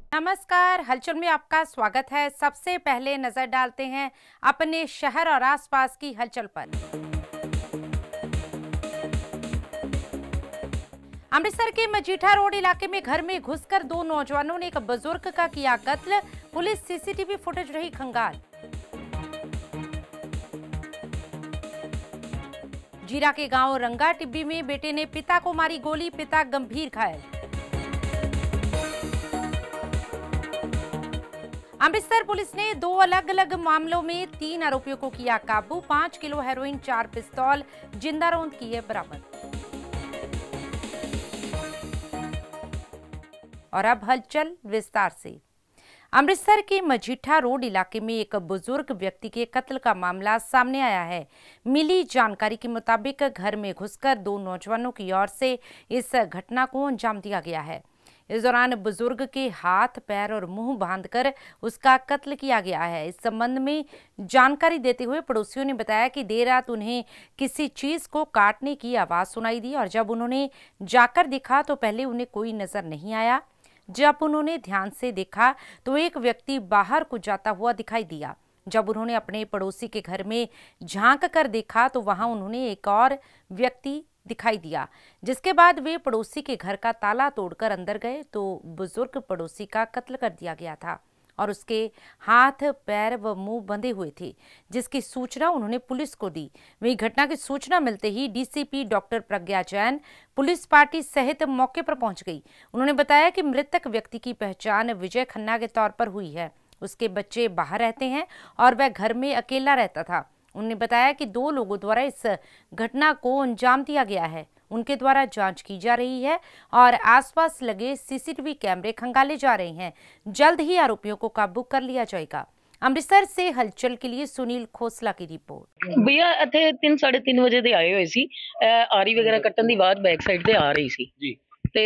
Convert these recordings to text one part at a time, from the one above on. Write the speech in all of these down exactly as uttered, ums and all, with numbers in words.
नमस्कार, हलचल में आपका स्वागत है। सबसे पहले नजर डालते हैं अपने शहर और आसपास की हलचल पर। अमृतसर के मजीठा रोड इलाके में घर में घुसकर दो नौजवानों ने एक बुजुर्ग का किया कत्ल। पुलिस सीसीटीवी फुटेज रही खंगाल। जीरा के गांव रंगा टिब्बी में बेटे ने पिता को मारी गोली, पिता गंभीर घायल। अमृतसर पुलिस ने दो अलग अलग मामलों में तीन आरोपियों को किया काबू। पांच किलो हेरोइन, चार पिस्तौल, जिंदा रौंद किए बरामद। और अब हलचल विस्तार से। अमृतसर के मजीठा रोड इलाके में एक बुजुर्ग व्यक्ति के कत्ल का मामला सामने आया है। मिली जानकारी के मुताबिक घर में घुसकर दो नौजवानों की ओर से इस घटना को अंजाम दिया गया है। इस दौरान बुजुर्ग के हाथ, पैर और मुंह बांधकर उसका कत्ल किया गया है। इस संबंध में जानकारी देते हुए पड़ोसियों ने बताया कि देर रात उन्हें किसी चीज को काटने की आवाज सुनाई दी और जब उन्होंने जाकर देखा तो पहले उन्हें कोई नजर नहीं आया। जब उन्होंने ध्यान से देखा तो एक व्यक्ति बाहर को जाता हुआ दिखाई दिया। जब उन्होंने अपने पड़ोसी के घर में झांक कर देखा तो वहां उन्होंने एक और व्यक्ति दिखाई दिया, जिसके बाद वे पड़ोसी के घर का ताला तोड़कर अंदर गए तो बुजुर्ग पड़ोसी का कत्ल कर दिया गया था और उसके हाथ, पैर व मुंह बंधे हुए थे, जिसकी सूचना उन्होंने पुलिस को दी। वहीं घटना की सूचना मिलते ही DCP doctor Pragya Jain police party सहित मौके पर पहुंच गई। उन्होंने बताया कि मृतक व्यक्ति की पहचान विजय खन्ना के तौर पर हुई है। उसके बच्चे बाहर रहते हैं और वह घर में अकेला रहता था। उन्होंने बताया कि दो लोगों द्वारा इस घटना को अंजाम दिया गया है। उनके द्वारा जांच की जा रही है और आसपास लगे सीसीटीवी कैमरे खंगाले जा रहे हैं। जल्द ही आरोपियों को काबू कर लिया जाएगा। अमृतसर से हलचल के लिए सुनील खोसला की रिपोर्ट। भैया इत्थे तीन साढ़े तीन बजे दे आए हुए सी। आरी वगैरह कट्टन दी आवाज बैक साइड ते आ रही सी जी। ते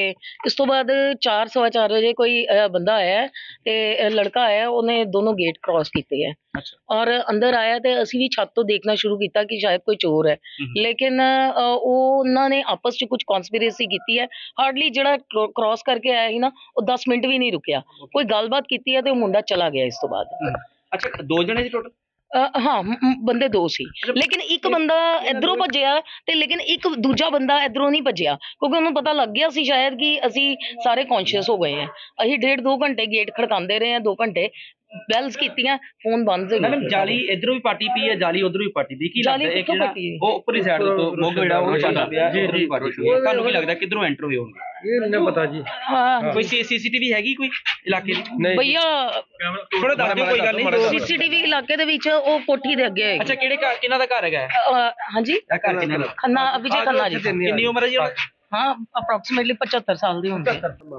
इस तो बाद चार सवा चार बजे कोई बंदा आया ते लड़का आया, उन्हें दोनों गेट क्रॉस किए है। अच्छा। और अंदर आया ते असी भी छत तो देखना शुरू किया कि शायद कोई चोर है, लेकिन उन्होंने आपस च कुछ कॉन्स्पिरेसी की है। हार्डली जड़ा क्रॉस करके आया ही ना, वो दस मिनट भी नहीं रुकया, कोई गलबात की है तो मुंडा चला गया इस तो बाद। अच्छा, दो जने टोटल? हाँ, बंदे दो सी, लेकिन एक बंदा इधरों भजया ते लेकिन एक दूजा बंदा इधरों नहीं भजया, क्योंकि उन्हें पता लग गया सी शायद कि असी सारे कॉन्शियस हो गए हैं। असी डेढ़ दो घंटे गेट खड़काते रहे हैं, दो घंटे बेल्स कीतियां, फोन बंद हो गए। जाली इधरों भी पार्टी पी है, जाली उधरों भी पार्टी पी की जाली एक वो ऊपरी साइड तो मोग जेड़ा वो चलदा पिया उधर भी पार्टी पी है। ਤੁਹਾਨੂੰ ਕੀ ਲੱਗਦਾ ਕਿਧਰੋਂ ਐਂਟਰ ਹੋਏ ਹੋਣਗੇ? ये नहीं पता जी। हाँ, कोई सीसीटीवी हैगी कोई इलाके ਦੀ? नहीं भैया ਥੋੜਾ ਦੱਸ ਦਿਓ, ਕੋਈ ਗੱਲ ਨਹੀਂ। सीसीटीवी इलाके ਦੇ ਵਿੱਚ ਉਹ ਕੋਠੀ ਦੇ ਅੱਗੇ ਹੈ। ਅੱਛਾ, ਕਿਹੜੇ ਘਰ, ਕਿਹਨਾਂ ਦਾ ਘਰ ਹੈਗਾ? ਹਾਂਜੀ, ਇਹ ਘਰ ਕਿਹਨਾਂ ਦਾ? ਖੰਨਾ, ਵਿਜੇ ਖੰਨਾ ਜੀ। ਕਿੰਨੀ ਉਮਰ ਹੈ ਜੀ ਉਹਨਾਂ? हाँ, अप्रोक्सीमेटली पचहत्तर साल दी होंगे।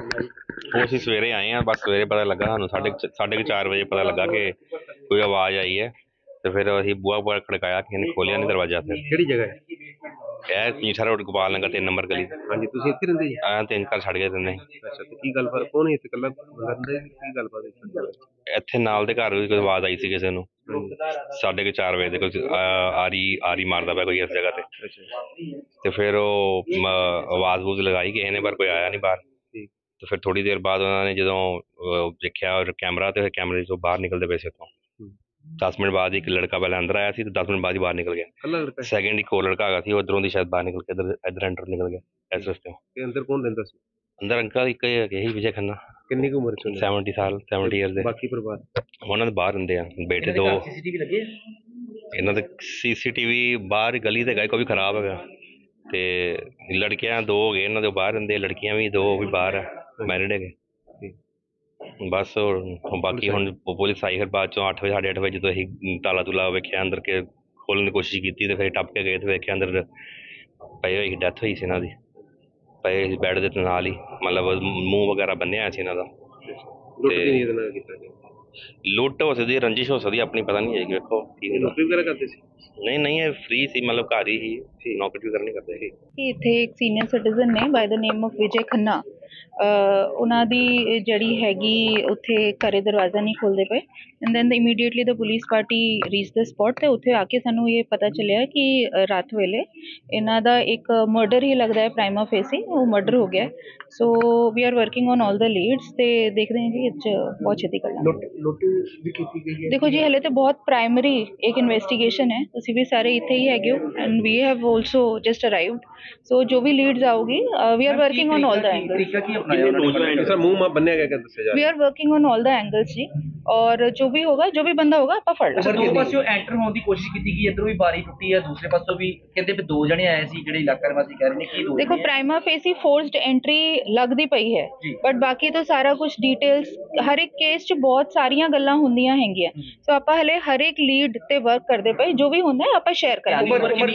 वो असीं सवेरे आए हैं, बस सवेरे पता लगा सानूं साढ़े साढ़े चार बजे पता लगा कि कोई आवाज़ आई है, तो फिर असीं बूहा बूहा खड़काया, किसी ने खोलिया नहीं दरवाजा। फिर ਕਿਹੜੀ ਜਗ੍ਹਾ ਹੈ? ਇਹ ਮਜੀਠਾ ਰੋਡ ਗੋਪਾਲ ਨਗਰ ਤਿੰਨ ਨੰਬਰ ਗਲੀ। ਹਾਂਜੀ, ਤੁਸੀਂ ਇੱਥੇ ਰਹਿੰਦੇ ਜੀ? ਆ ਤਿੰਨ ਘਰ ਛੱਡ ਗਏ ਤਿੰਨੇ। ਅੱਛਾ, ਤੇ ਕੀ ਗੱਲਬਾਤ, ਕੌਣ ਹੈ ਇੱਥੇ ਇਕੱਲਾ ਬੰਦਾ ਰਹਿੰਦਾ ਹੈ? ਕੀ ਗੱਲਬਾਤ ਹੈ? ਇੱਥੇ ਨਾਲ ਦੇ ਘਰ ਵੀ ਕੋਈ ਆਵਾਜ਼ ਆਈ ਸੀ ਕਿਸੇ ਨੂੰ ਸਾਢੇ ਕੁ ਚਾਰ ਵਜੇ ਦੇ, ਕੋਈ ਆਰੀ ਆਰੀ ਮਾਰਦਾ ਪਿਆ ਕੋਈ ਇਸ ਜਗ੍ਹਾ ਤੇ। ਤੇ ਫਿਰ ਉਹ ਆਵਾਜ਼ ਵੂਜ਼ ਲਗਾਈ ਕਿਸੇ ਨੇ, ਪਰ ਕੋਈ ਆਇਆ ਨਹੀਂ ਬਾਹਰ। ਤੇ ਫਿਰ ਥੋੜੀ ਦੇਰ ਬਾਅਦ ਉਹਨਾਂ ਨੇ ਜਦੋਂ ਦੇਖਿਆ ਕੈਮਰਾ, ਤੇ ਕੈਮਰੇ ਤੋਂ ਬਾਹਰ ਨਿਕਲਦੇ ਪਏ ਸੀ ਉੱਥੋਂ। दस मिनट बाद एक लड़का पहले अंदर आया सी, तो दस मिनट बाद ही बाहर निकल गया। सेकंड एक और लड़का आ गया, उधरों दी शायद बाहर निकल के इधर इधर एंटर निकल गया इस रस्ते। अंदर कौन रहता सी? अंदर अंकल एक यही विजय खन्ना। कितनी की उम्र है? सैवनटी साल सैवनटी ईयर दे। बाकी परिवार ਉਹਨਾਂ ਦੇ ਬਾਹਰ ਰਹਿੰਦੇ ਆ, ਬੇਟੇ ਦੋ। ਇਹਨਾਂ ਦੇ ਸੀਸੀਟੀਵੀ ਬਾਹਰ ਗਲੀ ਤੇ ਗਏ, ਕੋਈ ਵੀ ਖਰਾਬ ਹੈਗਾ। ਤੇ ਲੜਕੀਆਂ ਦੋ ਹੋ ਗਏ ਇਹਨਾਂ ਦੇ ਬਾਹਰ ਰਹਿੰਦੇ, ਲੜਕੀਆਂ ਵੀ ਦੋ ਵੀ ਬਾਹਰ ਆ, ਮੈਰਿਡ ਹੈਗੇ। बस बाकी हुण पुलिस आई, फिर बाद चो अठ बजे साढ़े अठ बजे जो असीं ताला तूला वेख्या, अंदर के खोलने की कोशिश की, तो फिर टप के गए तो वेख्या अंदर पए होई, डैथ हुई सी इन्हां दी, पए बैड दे नाल ही, मतलब मूँह वगैरह बन्निया सी इन्हां दा। लुट हो सकदी, रंजिश हो सकदी, अपनी पता नहीं है। वेखो नौकरी वगैरह करते सी? नहीं नहीं, ये फ्री सी, मतलब घर ही नौकरी वगैरह नहीं करते। इत्थे एक सीनियर सिटीजन ने by the name of Vijay Khanna, ਉਹਨਾਂ ਦੀ ਜਿਹੜੀ ਹੈਗੀ ਉੱਥੇ ਘਰੇ ਦਰਵਾਜ਼ਾ ਨਹੀਂ ਖੋਲ੍ਹਦੇ ਪਏ and then immediately the police party reach the spot ਅਤੇ ਉੱਥੇ ਆ ਕੇ ਸਾਨੂੰ ਇਹ ਪਤਾ ਚੱਲਿਆ ਕਿ ਰਾਤ ਵੇਲੇ ਇਹਨਾਂ ਦਾ ਇੱਕ ਮਰਡਰ ਹੀ ਲੱਗਦਾ ਹੈ ਪ੍ਰਾਈਮਾ ਫੇਸੀ, ਉਹ ਮਰਡਰ ਹੋ ਗਿਆ। So we are working on all the leads ਅਤੇ ਦੇਖਦੇ ਹਾਂ ਜੀ ਇਹ 'ਚ ਬਹੁਤ ਛੇਤੀ ਕਰ ਲਾਂਗੇ। ਦੇਖੋ ਜੀ ਹਲੇ ਤਾਂ ਬਹੁਤ ਪ੍ਰਾਇਮਰੀ ਇੱਕ ਇਨਵੈਸਟੀਗੇਸ਼ਨ ਹੈ, ਤੁਸੀਂ ਵੀ ਸਾਰੇ ਇੱਥੇ ਹੀ ਹੈਗੇ ਹੋ and we have also just arrived. So ਜੋ ਵੀ ਲੀਡਸ ਆਊਗੀ we are working on all the angles. We are working on all the angles ਜੀ, ਔਰ ਜੋ ਵੀ ਹੋਗਾ ਜੋ ਵੀ ਬੰਦਾ ਹੋਗਾ ਆਪਾਂ ਫੜ ਲਾਂਗੇ। ਦੋ ਪਾਸਿਓਂ ਐਂਟਰ ਹੋਣ ਦੀ ਕੋਸ਼ਿਸ਼ ਕੀਤੀ ਗਈ, ਇੱਧਰੋਂ ਵੀ ਬਾਰੀ ਟੁੱਟੀ ਹੈ, ਦੂਸਰੇ ਪਾਸੋਂ ਵੀ ਕਹਿੰਦੇ ਵੀ ਦੋ ਜਣੇ ਆਏ ਸੀ ਜਿਹੜੇ ਇਲਾਕਾ ਨਿਵਾਸੀ ਕਹਿ ਰਹੇ ਨੇ ਕੀ ਦੋ। ਦੇਖੋ ਪ੍ਰਾਈਮਾ ਫੇਸੀ ਫੋਰਸਡ ਐਂਟਰੀ ਲੱਗਦੀ ਪਈ ਹੈ, ਬਟ ਬਾਕੀ ਤਾਂ ਸਾਰਾ ਕੁਝ ਡਿਟੇਲਸ ਹਰ ਇੱਕ ਕੇਸ 'ਚ ਬਹੁਤ ਸਾਰੀਆਂ ਗੱਲਾਂ ਹੁੰਦੀਆਂ ਹੈਗੀਆਂ। ਸੋ ਆਪਾਂ ਹਲੇ ਹਰ ਇੱਕ ਲੀਡ ਤੇ ਵਰਕ ਕਰਦੇ ਪਏ, ਜੋ ਵੀ ਹੁੰਦਾ ਆਪਾਂ ਸ਼ੇਅਰ ਕਰਾਂਗੇ।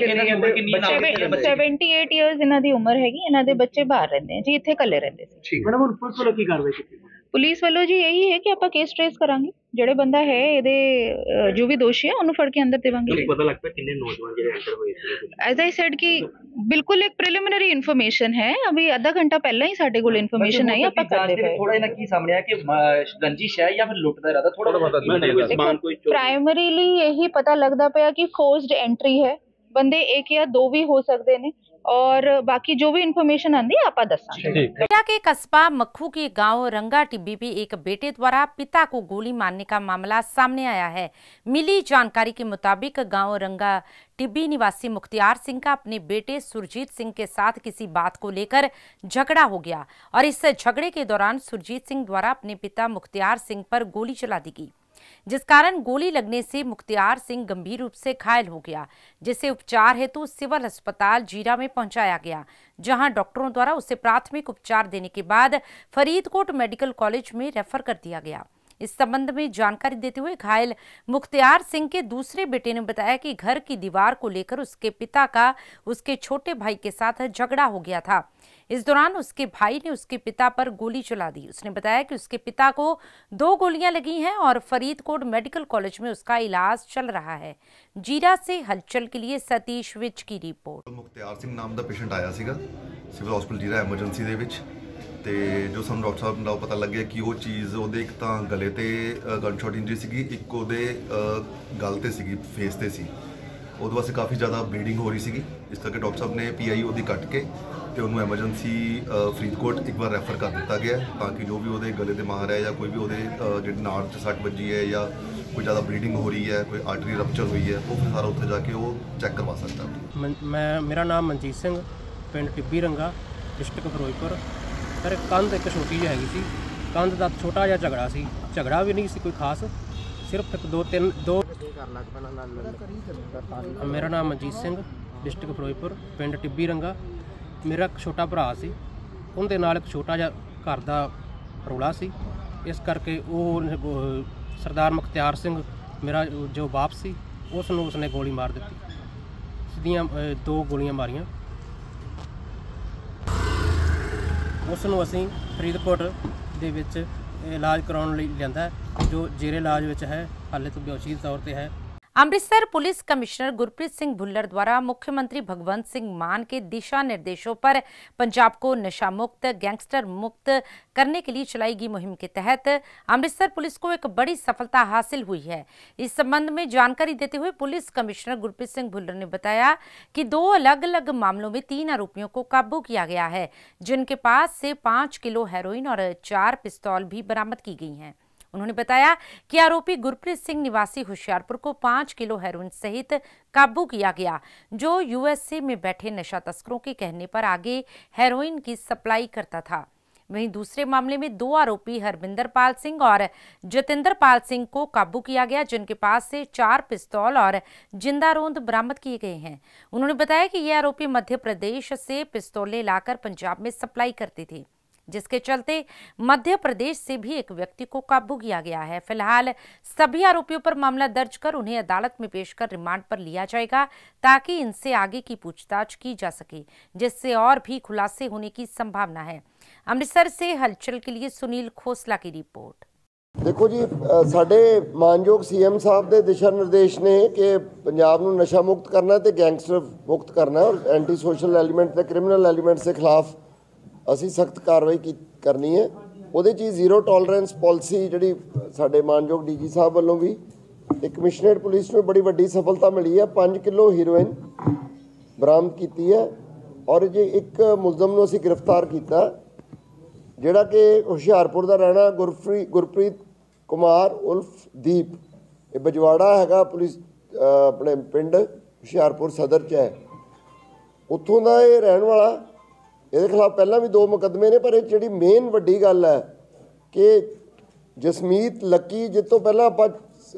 ਸੈਵਨਟੀ ਏਟ ਈਅਰਸ ਇਹਨਾਂ ਦੀ ਉਮਰ ਹੈਗੀ, ਇਹਨਾਂ ਦੇ ਬੱਚੇ ਬਾਹਰ ਰਹਿੰਦੇ ਜੀ, ਇੱਥੇ ਇਕੱਲੇ ਰਹਿੰਦੇ ਸੀ। ਮੈਡਮ ਹੁਣ ਪੁਲਿਸ ਵੱਲੋਂ ਕੀ ਕਾਰਵਾਈ ਕੀਤੀ? ਪੁਲਿਸ ਵੱਲੋਂ ਜੀ ਇਹੀ ਹੈ ਕਿ ਆਪਾਂ ਕੇਸ ਟ੍ਰੇਸ ਕਰਾਂਗੇ, ਜਿਹੜੇ ਬੰਦਾ ਹੈ ਇਹਦੇ ਜੋ ਵੀ ਦੋਸ਼ੀ ਹੈ ਉਹਨੂੰ ਫੜ ਕੇ ਅੰਦਰ ਦੇਵਾਂਗੇ। ਪਤਾ ਲੱਗਦਾ ਕਿੰਨੇ ਨੌਜਵਾਨ ਜਿਹੜੇ ਐਂਟਰ ਹੋਏ ਸੀ? ਐਜ਼ ਆਈ ਸੈਡ ਕਿ ਬਿਲਕੁਲ ਇੱਕ ਪ੍ਰੀਲਿਮਿਨਰੀ ਇਨਫੋਰਮੇਸ਼ਨ ਹੈ, ਅਭੀ ਅੱਧਾ ਘੰਟਾ ਪਹਿਲਾਂ ਹੀ ਸਾਡੇ ਕੋਲ ਇਨਫੋਰਮੇਸ਼ਨ ਆਈ, ਆਪਾਂ ਕਰਦੇ ਪਏ। ਥੋੜਾ ਇਹਨਾਂ ਕੀ ਸਾਹਮਣੇ ਆ ਕਿ ਰੰਜਿਸ਼ ਹੈ ਜਾਂ ਫਿਰ ਲੁੱਟ ਦਾ ਇਰਾਦਾ? ਥੋੜਾ ਬਹੁਤ ਪ੍ਰਾਇਮਰੀਲੀ ਇਹੀ ਪਤਾ ਲੱਗਦਾ ਪਿਆ ਕਿ ਫੋਰਸਡ ਐਂਟਰੀ ਹੈ, ਬੰਦੇ ਇੱਕ ਜਾਂ ਦੋ भी हो सकते हैं और बाकी जो भी इन्फॉर्मेशन आती है आप दसांगे। के कस्बा मक्खू के गांव रंगा टिब्बी में एक बेटे द्वारा पिता को गोली मारने का मामला सामने आया है। मिली जानकारी के मुताबिक गांव रंगा टिब्बी निवासी मुख्तियार सिंह का अपने बेटे सुरजीत सिंह के साथ किसी बात को लेकर झगड़ा हो गया और इस झगड़े के दौरान सुरजीत सिंह द्वारा अपने पिता मुख्तियार सिंह पर गोली चला दी गई, जिस कारण गोली लगने से मुख्तियार सिंह गंभीर रूप से घायल हो गया, जिसे उपचार हेतु सिविल अस्पताल जीरा में पहुंचाया गया, जहां डॉक्टरों द्वारा उसे प्राथमिक उपचार देने के बाद फरीदकोट मेडिकल कॉलेज में रेफर कर दिया गया। इस संबंध में जानकारी देते हुए घायल मुख्तियार सिंह के दूसरे बेटे ने बताया कि घर की दीवार को लेकर उसके पिता का उसके छोटे भाई के साथ झगड़ा हो गया था। इस दौरान उसके भाई ने उसके पिता पर गोली चला दी। उसने बताया कि उसके पिता को दो गोलियां लगी हैं और फरीदकोट मेडिकल कॉलेज में उसका इलाज चल रहा है। जीरा से हलचल के लिए सतीश विच की रिपोर्ट। मुख्तियार सिंह नाम का पेशेंट आया सीगा सिविल हॉस्पिटल जीरा एमरजेंसी दे विच, ਤੇ ਜੋ ਸਾਨੂੰ ਡਾਕਟਰ ਸਾਹਿਬ ਨਾਲ ਪਤਾ ਲੱਗਿਆ ਕਿ ਉਹ ਚੀਜ਼ ਉਹਦੇ ਇੱਕ ਤਾਂ ਗਲੇ ਤੇ ਗਨਸ਼ਾਟ ਇੰਜਰੀ ਸੀਗੀ, ਇੱਕ ਉਹਦੇ ਗਲ ਤੇ ਸੀਗੀ, ਫੇਸ ਤੇ ਸੀ। ਉਹਦੇ ਵਾਸਤੇ ਕਾਫੀ ਜ਼ਿਆਦਾ ਬਲੀਡਿੰਗ ਹੋ ਰਹੀ ਸੀਗੀ, ਇਸ ਕਰਕੇ ਡਾਕਟਰ ਸਾਹਿਬ ਨੇ ਪੀ ਆਈ ਉਹਦੀ ਕੱਟ ਕੇ ਤੇ ਉਹਨੂੰ ਐਮਰਜੈਂਸੀ ਫਰੀਦਕੋਟ ਇੱਕ ਵਾਰ ਰੈਫਰ ਕਰ ਦਿੱਤਾ ਗਿਆ, ਤਾਂ ਕਿ ਜੋ ਵੀ ਉਹਦੇ ਗਲੇ ਦੇ ਮਾਰ ਹੈ ਜਾਂ ਕੋਈ ਵੀ ਉਹਦੇ ਜਿਹੜੀ ਨਾੜ 'ਚ ਸੱਟ ਵੱਜੀ ਹੈ ਜਾਂ ਕੋਈ ਜ਼ਿਆਦਾ ਬਲੀਡਿੰਗ ਹੋ ਰਹੀ ਹੈ, ਕੋਈ ਆਰਟਰੀ ਰਪਚਰ ਹੋਈ ਹੈ, ਉਹ ਫਿਰ ਸਾਰਾ ਉੱਥੇ ਜਾ ਕੇ ਉਹ ਚੈੱਕ ਕਰਵਾ ਸਕਦਾ। ਮੈਂ ਮੇਰਾ ਨਾਮ ਮਨਜੀਤ ਸਿੰਘ, ਪਿੰਡ ਟਿੱਬੀ ਰੰਗਾ, ਡਿਸਟ੍ਰਿਕਟ ਫਿਰੋਜ਼ਪੁਰ। ਸਰ ਕੰਧ ਇੱਕ ਛੋਟੀ ਜਿਹੀ ਹੈਗੀ ਸੀ, ਕੰਧ ਦਾ ਛੋਟਾ ਜਿਹਾ ਝਗੜਾ ਸੀ, ਝਗੜਾ ਵੀ ਨਹੀਂ ਸੀ ਕੋਈ ਖਾਸ, ਸਿਰਫ ਇੱਕ ਦੋ ਤਿੰਨ ਦੋ। ਮੇਰਾ ਨਾਮ ਮਨਜੀਤ ਸਿੰਘ, ਡਿਸਟ੍ਰਿਕਟ ਫਿਰੋਜ਼ਪੁਰ, ਪਿੰਡ ਟਿੱਬੀ ਰੰਗਾ। ਮੇਰਾ ਇੱਕ ਛੋਟਾ ਭਰਾ ਸੀ, ਉਹਦੇ ਨਾਲ ਇੱਕ ਛੋਟਾ ਜਿਹਾ ਘਰ ਦਾ ਰੌਲਾ ਸੀ, ਇਸ ਕਰਕੇ ਉਹ ਸਰਦਾਰ ਮੁਖਤਿਆਰ ਸਿੰਘ ਮੇਰਾ ਜੋ ਬਾਪ ਸੀ ਉਸ ਨੂੰ ਉਸਨੇ ਗੋਲੀ ਮਾਰ ਦਿੱਤੀ, ਸਿੱਧੀਆਂ ਦੋ ਗੋਲੀਆਂ ਮਾਰੀਆਂ। ਉਸ ਨੂੰ ਅਸੀਂ ਫਰੀਦਕੋਟ ਦੇ ਵਿੱਚ ਇਲਾਜ ਕਰਾਉਣ ਲਈ ਲਿਆਂਦਾ, ਜੋ ਜੇਰੇ ਇਲਾਜ ਵਿੱਚ ਹੈ, ਹਾਲੇ ਤੋਂ ਬੇਹੋਸ਼ੀ ਦੇ ਤੌਰ ਤੇ ਹੈ। अमृतसर पुलिस कमिश्नर गुरप्रीत सिंह भुल्लर द्वारा मुख्यमंत्री भगवंत सिंह मान के दिशा निर्देशों पर पंजाब को नशा मुक्त गैंगस्टर मुक्त करने के लिए चलाई गई मुहिम के तहत अमृतसर पुलिस को एक बड़ी सफलता हासिल हुई है। इस संबंध में जानकारी देते हुए पुलिस कमिश्नर गुरप्रीत सिंह भुल्लर ने बताया कि दो अलग अलग मामलों में तीन आरोपियों को काबू किया गया है, जिनके पास से पाँच किलो हेरोइन और चार पिस्तौल भी बरामद की गई हैं। उन्होंने बताया कि आरोपी गुरप्रीत सिंह निवासी होशियारपुर को पाँच किलो हेरोइन सहित काबू किया गया, जो यूएसए में बैठे नशा तस्करों के कहने पर आगे हेरोइन की सप्लाई करता था। वहीं दूसरे मामले में दो आरोपी हरविंदर पाल सिंह और जतिंदर पाल सिंह को काबू किया गया, जिनके पास से चार पिस्तौल और जिंदा रोंद बरामद किए गए हैं। उन्होंने बताया कि ये आरोपी मध्य प्रदेश से पिस्तौलें लाकर पंजाब में सप्लाई करते थे, जिसके चलते मध्य प्रदेश से भी एक व्यक्ति को काबू किया गया है। फिलहाल सभी आरोपियों पर मामला दर्ज कर उन्हें अदालत में पेश कर रिमांड पर लिया जाएगा, ताकि इनसे आगे की पूछताछ की जा सके, जिससे और भी खुलासे होने की संभावना है। अमृतसर से हलचल के लिए सुनील खोसला की रिपोर्ट। देखो जी, साडे मानयोग सीएम साहब के दिशा निर्देश ने कि पंजाब नूं नशा मुक्त करना ते गैंगस्टर मुक्त करना और एंटी सोशल एलीमेंट ते क्रिमिनल एलीमेंट्स के खिलाफ ਅਸੀਂ ਸਖਤ ਕਾਰਵਾਈ ਕੀ ਕਰਨੀ ਹੈ। ਉਹਦੇ 'ਚ ਜ਼ੀਰੋ ਟੋਲਰੈਂਸ ਪਾਲਿਸੀ ਜਿਹੜੀ ਸਾਡੇ ਮਾਨਯੋਗ ਡੀ ਜੀ ਸਾਹਿਬ ਵੱਲੋਂ ਵੀ ਤੇ ਕਮਿਸ਼ਨਰੇਟ ਪੁਲਿਸ ਨੂੰ ਬੜੀ ਵੱਡੀ ਸਫਲਤਾ ਮਿਲੀ ਹੈ। ਪੰਜ ਕਿਲੋ ਹੀਰੋਇਨ ਬਰਾਮਦ ਕੀਤੀ ਹੈ ਔਰ ਜੇ ਇੱਕ ਮੁਲਜ਼ਮ ਨੂੰ ਅਸੀਂ ਗ੍ਰਿਫਤਾਰ ਕੀਤਾ ਜਿਹੜਾ ਕਿ ਹੁਸ਼ਿਆਰਪੁਰ ਦਾ ਰਹਿਣਾ ਗੁਰਪ੍ਰੀਤ ਗੁਰਪ੍ਰੀਤ ਕੁਮਾਰ ਉਲਫ ਦੀਪ, ਇਹ ਬਜਵਾੜਾ ਹੈਗਾ ਪੁਲਿਸ ਆਪਣੇ ਪਿੰਡ ਹੁਸ਼ਿਆਰਪੁਰ ਸਦਰ 'ਚ ਹੈ, ਉੱਥੋਂ ਦਾ ਇਹ ਰਹਿਣ ਵਾਲਾ। ਇਹਦੇ ਖਿਲਾਫ ਪਹਿਲਾਂ ਵੀ ਦੋ ਮੁਕੱਦਮੇ ਨੇ, ਪਰ ਇਹ ਜਿਹੜੀ ਮੇਨ ਵੱਡੀ ਗੱਲ ਹੈ ਕਿ ਜਸਮੀਤ ਲੱਕੀ ਜਿਸ ਤੋਂ ਪਹਿਲਾਂ ਆਪਾਂ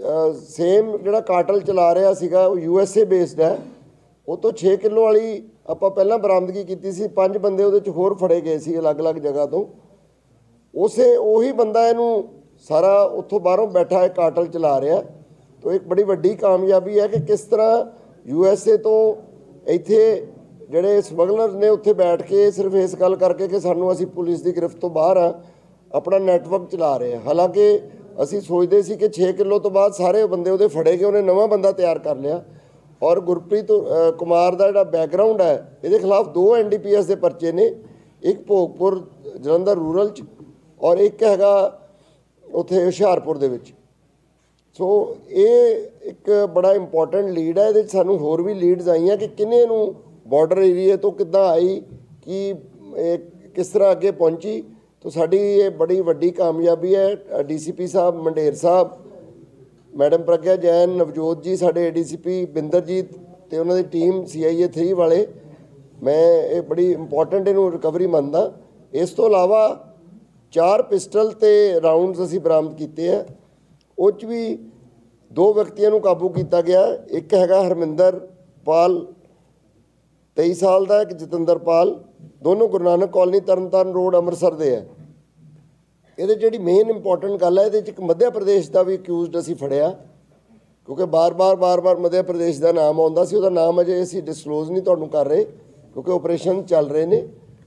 ਸੇਮ ਜਿਹੜਾ ਕਾਟਲ ਚਲਾ ਰਿਹਾ ਸੀਗਾ ਉਹ ਯੂ ਐਸ ਏ ਬੇਸਡ ਹੈ, ਉਹ ਤੋਂ ਛੇ ਕਿਲੋ ਵਾਲੀ ਆਪਾਂ ਪਹਿਲਾਂ ਬਰਾਮਦਗੀ ਕੀਤੀ ਸੀ। ਪੰਜ ਬੰਦੇ ਉਹਦੇ 'ਚ ਹੋਰ ਫੜੇ ਗਏ ਸੀ ਅਲੱਗ-ਅਲੱਗ ਜਗ੍ਹਾ ਤੋਂ। ਉਸੇ ਉਹੀ ਬੰਦਾ ਇਹਨੂੰ ਸਾਰਾ ਉੱਥੋਂ ਬਾਹਰੋਂ ਬੈਠਾ ਇਹ ਕਾਟਲ ਚਲਾ ਰਿਹਾ। ਤਾਂ ਇੱਕ ਬੜੀ ਵੱਡੀ ਕਾਮਯਾਬੀ ਹੈ ਕਿ ਕਿਸ ਤਰ੍ਹਾਂ ਯੂ ਐਸ ਏ ਤੋਂ ਇੱਥੇ ਜਿਹੜੇ ਸਮਗਲਰ ਨੇ ਉੱਥੇ ਬੈਠ ਕੇ ਸਿਰਫ ਇਸ ਗੱਲ ਕਰਕੇ ਕਿ ਸਾਨੂੰ ਅਸੀਂ ਪੁਲਿਸ ਦੀ ਗ੍ਰਿਫਤ ਤੋਂ ਬਾਹਰ ਆ ਆਪਣਾ ਨੈਟਵਰਕ ਚਲਾ ਰਹੇ ਹਾਂ। ਹਾਲਾਂਕਿ ਅਸੀਂ ਸੋਚਦੇ ਸੀ ਕਿ ਛੇ ਕਿਲੋ ਤੋਂ ਬਾਅਦ ਸਾਰੇ ਬੰਦੇ ਉਹਦੇ ਫੜੇ ਗਏ, ਉਹਨੇ ਨਵਾਂ ਬੰਦਾ ਤਿਆਰ ਕਰ ਲਿਆ। ਔਰ ਗੁਰਪ੍ਰੀਤ ਕੁਮਾਰ ਦਾ ਜਿਹੜਾ ਬੈਕਗਰਾਊਂਡ ਹੈ ਇਹਦੇ ਖਿਲਾਫ ਦੋ ਐਨ ਡੀ ਪੀ ਐਸ ਦੇ ਪਰਚੇ ਨੇ, ਇੱਕ ਭੋਗਪੁਰ ਜਲੰਧਰ ਰੂਰਲ 'ਚ ਔਰ ਇੱਕ ਹੈਗਾ ਉੱਥੇ ਹੁਸ਼ਿਆਰਪੁਰ ਦੇ ਵਿੱਚ। ਸੋ ਇਹ ਇੱਕ ਬੜਾ ਇੰਪੋਰਟੈਂਟ ਲੀਡ ਹੈ। ਇਹਦੇ 'ਚ ਸਾਨੂੰ ਹੋਰ ਵੀ ਲੀਡਸ ਆਈਆਂ ਕਿ ਕਿੰਨੇ ਨੂੰ ਬਾਰਡਰ ਏਰੀਏ ਤੋਂ ਕਿੱਦਾਂ ਆਈ, ਕਿ ਇਹ ਕਿਸ ਤਰ੍ਹਾਂ ਅੱਗੇ ਪਹੁੰਚੀ। ਤਾਂ ਸਾਡੀ ਇਹ ਬੜੀ ਵੱਡੀ ਕਾਮਯਾਬੀ ਹੈ। ਡੀ ਸੀ ਪੀ ਸਾਹਿਬ ਮੰਡੇਰ ਸਾਹਿਬ, ਮੈਡਮ ਪ੍ਰਗਿਆ ਜੈਨ, ਨਵਜੋਤ ਜੀ, ਸਾਡੇ ਏ ਡੀ ਸੀ ਪੀ ਬਿੰਦਰਜੀਤ ਅਤੇ ਉਹਨਾਂ ਦੀ team C I A three ਵਾਲੇ, ਮੈਂ ਇਹ ਬੜੀ ਇੰਪੋਰਟੈਂਟ ਇਹਨੂੰ ਰਿਕਵਰੀ ਮੰਨਦਾ। ਇਸ ਤੋਂ ਇਲਾਵਾ ਚਾਰ ਪਿਸਟਲ ਅਤੇ ਰਾਊਂਡਸ ਅਸੀਂ ਬਰਾਮਦ ਕੀਤੇ ਆ। ਉਹ 'ਚ ਵੀ ਦੋ ਵਿਅਕਤੀਆਂ ਨੂੰ ਕਾਬੂ ਕੀਤਾ ਗਿਆ। ਇੱਕ ਹੈਗਾ ਹਰਮਿੰਦਰ ਪਾਲ ਤੇਈ ਸਾਲ ਦਾ, ਇੱਕ ਜਤਿੰਦਰ ਪਾਲ, ਦੋਨੋਂ ਗੁਰੂ ਨਾਨਕ ਕਾਲੋਨੀ ਤਰਨਤਾਰਨ ਰੋਡ ਅੰਮ੍ਰਿਤਸਰ ਦੇ ਹੈ। ਇਹਦੇ ਜਿਹੜੀ ਮੇਨ ਇੰਪੋਰਟੈਂਟ ਗੱਲ ਹੈ, ਇਹਦੇ 'ਚ ਇੱਕ ਮੱਧ ਪ੍ਰਦੇਸ਼ ਦਾ ਵੀ ਅਕਿਊਜ਼ਡ ਅਸੀਂ ਫੜਿਆ, ਕਿਉਂਕਿ ਬਾਰ-ਬਾਰ ਬਾਰ-ਬਾਰ ਮੱਧ ਪ੍ਰਦੇਸ਼ ਦਾ ਨਾਮ ਆਉਂਦਾ ਸੀ। ਉਹਦਾ ਨਾਮ ਅਜੇ ਅਸੀਂ ਡਿਸਕਲੋਜ਼ ਨਹੀਂ ਤੁਹਾਨੂੰ ਕਰ ਰਹੇ ਕਿਉਂਕਿ ਆਪਰੇਸ਼ਨ ਚੱਲ ਰਹੇ ਨੇ।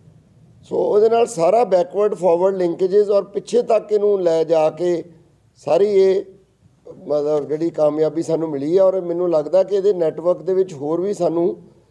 ਸੋ ਉਹਦੇ ਨਾਲ ਸਾਰਾ ਬੈਕਵਰਡ ਫਾਰਵਰਡ ਲਿੰਕੇजेस ਔਰ ਪਿੱਛੇ ਤੱਕ ਇਹਨੂੰ ਲੈ ਜਾ ਕੇ ਸਾਰੀ ਇਹ ਮਤਲਬ ਜਿਹੜੀ ਕਾਮਯਾਬੀ ਸਾਨੂੰ ਮਿਲੀ ਹੈ। ਔਰ ਮੈਨੂੰ ਲੱਗਦਾ ਕਿ ਇਹਦੇ ਨੈਟਵਰਕ ਦੇ ਵਿੱਚ ਹੋਰ ਵੀ ਸਾਨੂੰ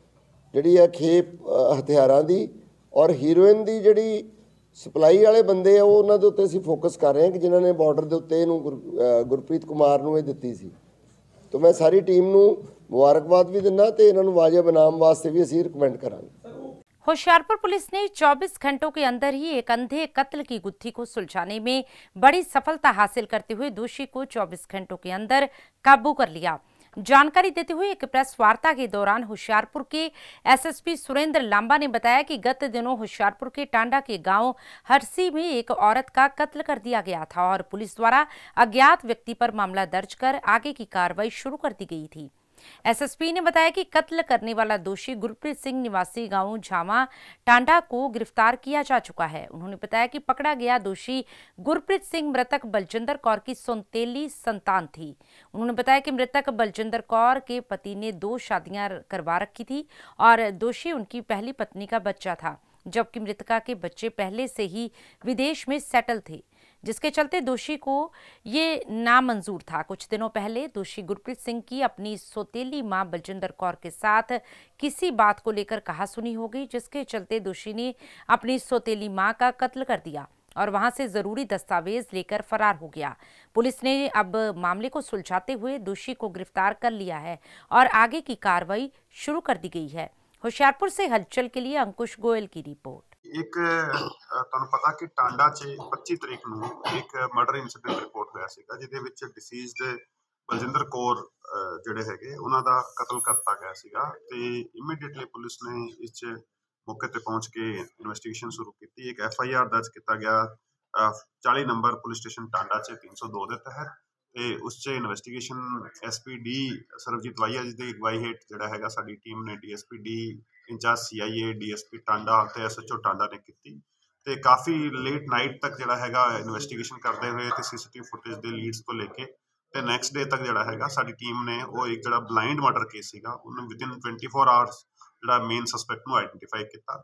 ਜਿਹੜੀ ਹੈ ਖੇਪ ਹਥਿਆਰਾਂ ਦੀ ਔਰ ਹੀਰੋਇਨ ਦੀ ਜਿਹੜੀ ਸਪਲਾਈ ਵਾਲੇ ਬੰਦੇ ਆ ਉਹ ਉਹਨਾਂ ਦੇ ਉੱਤੇ ਅਸੀਂ ਫੋਕਸ ਕਰ ਰਹੇ ਹਾਂ ਕਿ ਜਿਨ੍ਹਾਂ ਨੇ ਬਾਰਡਰ ਦੇ ਉੱਤੇ ਇਹਨੂੰ ਗੁਰਪ੍ਰੀਤ ਕੁਮਾਰ ਨੂੰ ਇਹ ਦਿੱਤੀ ਸੀ। ਤਾਂ ਮੈਂ ਸਾਰੀ ਟੀਮ ਨੂੰ ਮੁਬਾਰਕਬਾਦ ਵੀ ਦਿੰਦਾ ਅਤੇ ਇਹਨਾਂ ਨੂੰ ਵਾਜਬ ਇਨਾਮ ਵਾਸਤੇ ਵੀ ਅਸੀਂ ਰਿਕਮੈਂਡ ਕਰਾਂਗੇ। होशियारपुर पुलिस ने चौबीस घंटों के अंदर ही एक अंधे कत्ल की गुत्थी को सुलझाने में बड़ी सफलता हासिल करते हुए दोषी को चौबीस घंटों के अंदर काबू कर लिया। जानकारी देते हुए एक प्रेस वार्ता के दौरान होशियारपुर के S S P Surendra Lamba ने बताया कि गत दिनों होशियारपुर के टांडा के गांव हरसी में एक औरत का कत्ल कर दिया गया था और पुलिस द्वारा अज्ञात व्यक्ति पर मामला दर्ज कर आगे की कार्रवाई शुरू कर दी गई थी। एस एस पी ने बताया कि कत्ल करने वाला दोषी गुरप्रीत सिंह निवासी गांव झामा टांडा को गिरफ्तार किया जा चुका है। उन्होंने बताया कि पकड़ा गया दोषी गुरप्रीत सिंह मृतक बलजिंदर कौर की सौतेली संतान थी। उन्होंने बताया कि मृतक बलजिंदर कौर के पति ने दो शादियां करवा रखी थी और दोषी उनकी पहली पत्नी का बच्चा था, जबकि मृतका के बच्चे पहले से ही विदेश में सेटल थे, जिसके चलते दोषी को ये नामंजूर था। कुछ दिनों पहले दोषी गुरप्रीत सिंह की अपनी सौतेली मां बलजिंदर कौर के साथ किसी बात को लेकर कहासुनी हो गई, जिसके चलते दोषी ने अपनी सौतेली मां का कत्ल कर दिया और वहां से जरूरी दस्तावेज लेकर फरार हो गया। पुलिस ने अब मामले को सुलझाते हुए दोषी को गिरफ्तार कर लिया है और आगे की कार्रवाई शुरू कर दी गई है। होशियारपुर से हलचल के लिए अंकुश गोयल की रिपोर्ट। एक ਤੁਹਾਨੂੰ ਪਤਾ ਕਿ ਟਾਂਡਾ 'ਚ ਪੱਚੀ ਤਰੀਕ ਨੂੰ ਇੱਕ ਮਰਡਰ ਇਨਸੀਡੈਂਟ ਰਿਪੋਰਟ ਹੋਇਆ ਸੀਗਾ, ਜਿਹਦੇ ਵਿੱਚ ਡਿਸੀਜ਼ਡ ਬਲਜਿੰਦਰ ਕੌਰ ਜਿਹੜੇ ਹੈਗੇ ਉਹਨਾਂ ਦਾ ਕਤਲ ਕਰਤਾ ਗਿਆ ਸੀਗਾ ਤੇ ਇਮੀਡੀਏਟਲੀ ਪੁਲਿਸ ਨੇ ਇਸ 'ਚ ਮੌਕੇ ਤੇ ਪਹੁੰਚ ਕੇ ਇਨਵੈਸਟੀਗੇਸ਼ਨ ਸ਼ੁਰੂ ਕੀਤੀ। ਇੱਕ ਐਫ ਆਈ ਆਰ ਦਰਜ ਕੀਤਾ ਗਿਆ ਚਾਲੀ ਨੰਬਰ ਪੁਲਿਸ ਸਟੇਸ਼ਨ ਟਾਂਡਾ 'ਚ ਤਿੰਨ ਸੌ ਦੋ ਦੇ ਤਹਿਤ ਤੇ ਉਸ 'ਚ investigation S P D Sarabjit ਵਾਈਆ ਜੀ ਦੀ ਅਗਵਾਈ ਹੇਠ ਜਿਹੜਾ ਹੈਗਾ ਸਾਡੀ ਟੀਮ ਨੇ D S P D incharge C I A D S P Tanda ਤੇ ਐਸ ਐਚ ਓ ਟਾਂਡਾ ਨੇ ਕੀਤੀ ਤੇ ਕਾਫੀ ਲੇਟ ਨਾਈਟ ਤੱਕ ਜਿਹੜਾ ਹੈਗਾ ਇਨਵੈਸਟੀਗੇਸ਼ਨ ਕਰਦੇ ਹੋਏ ਤੇ C C T V footage ਦੇ ਲੀਡਸ ਤੋਂ ਲੈ ਕੇ ਤੇ ਨੈਕਸਟ ਡੇ ਤੱਕ ਜਿਹੜਾ ਹੈਗਾ ਸਾਡੀ ਟੀਮ ਨੇ ਉਹ ਇੱਕ ਜਿਹੜਾ ਬਲਾਈਂਡ ਮਰਡਰ ਕੇਸ ਸੀਗਾ ਉਹਨੂੰ ਵਿਦਿਨ ਟਵੈਂਟੀ ਫੋਰ ਆਵਰਸ ਜਿਹੜਾ ਮੇਨ ਸਸਪੈਕਟ ਨੂੰ ਆਈਡੈਂਟੀਫਾਈ ਕੀਤਾ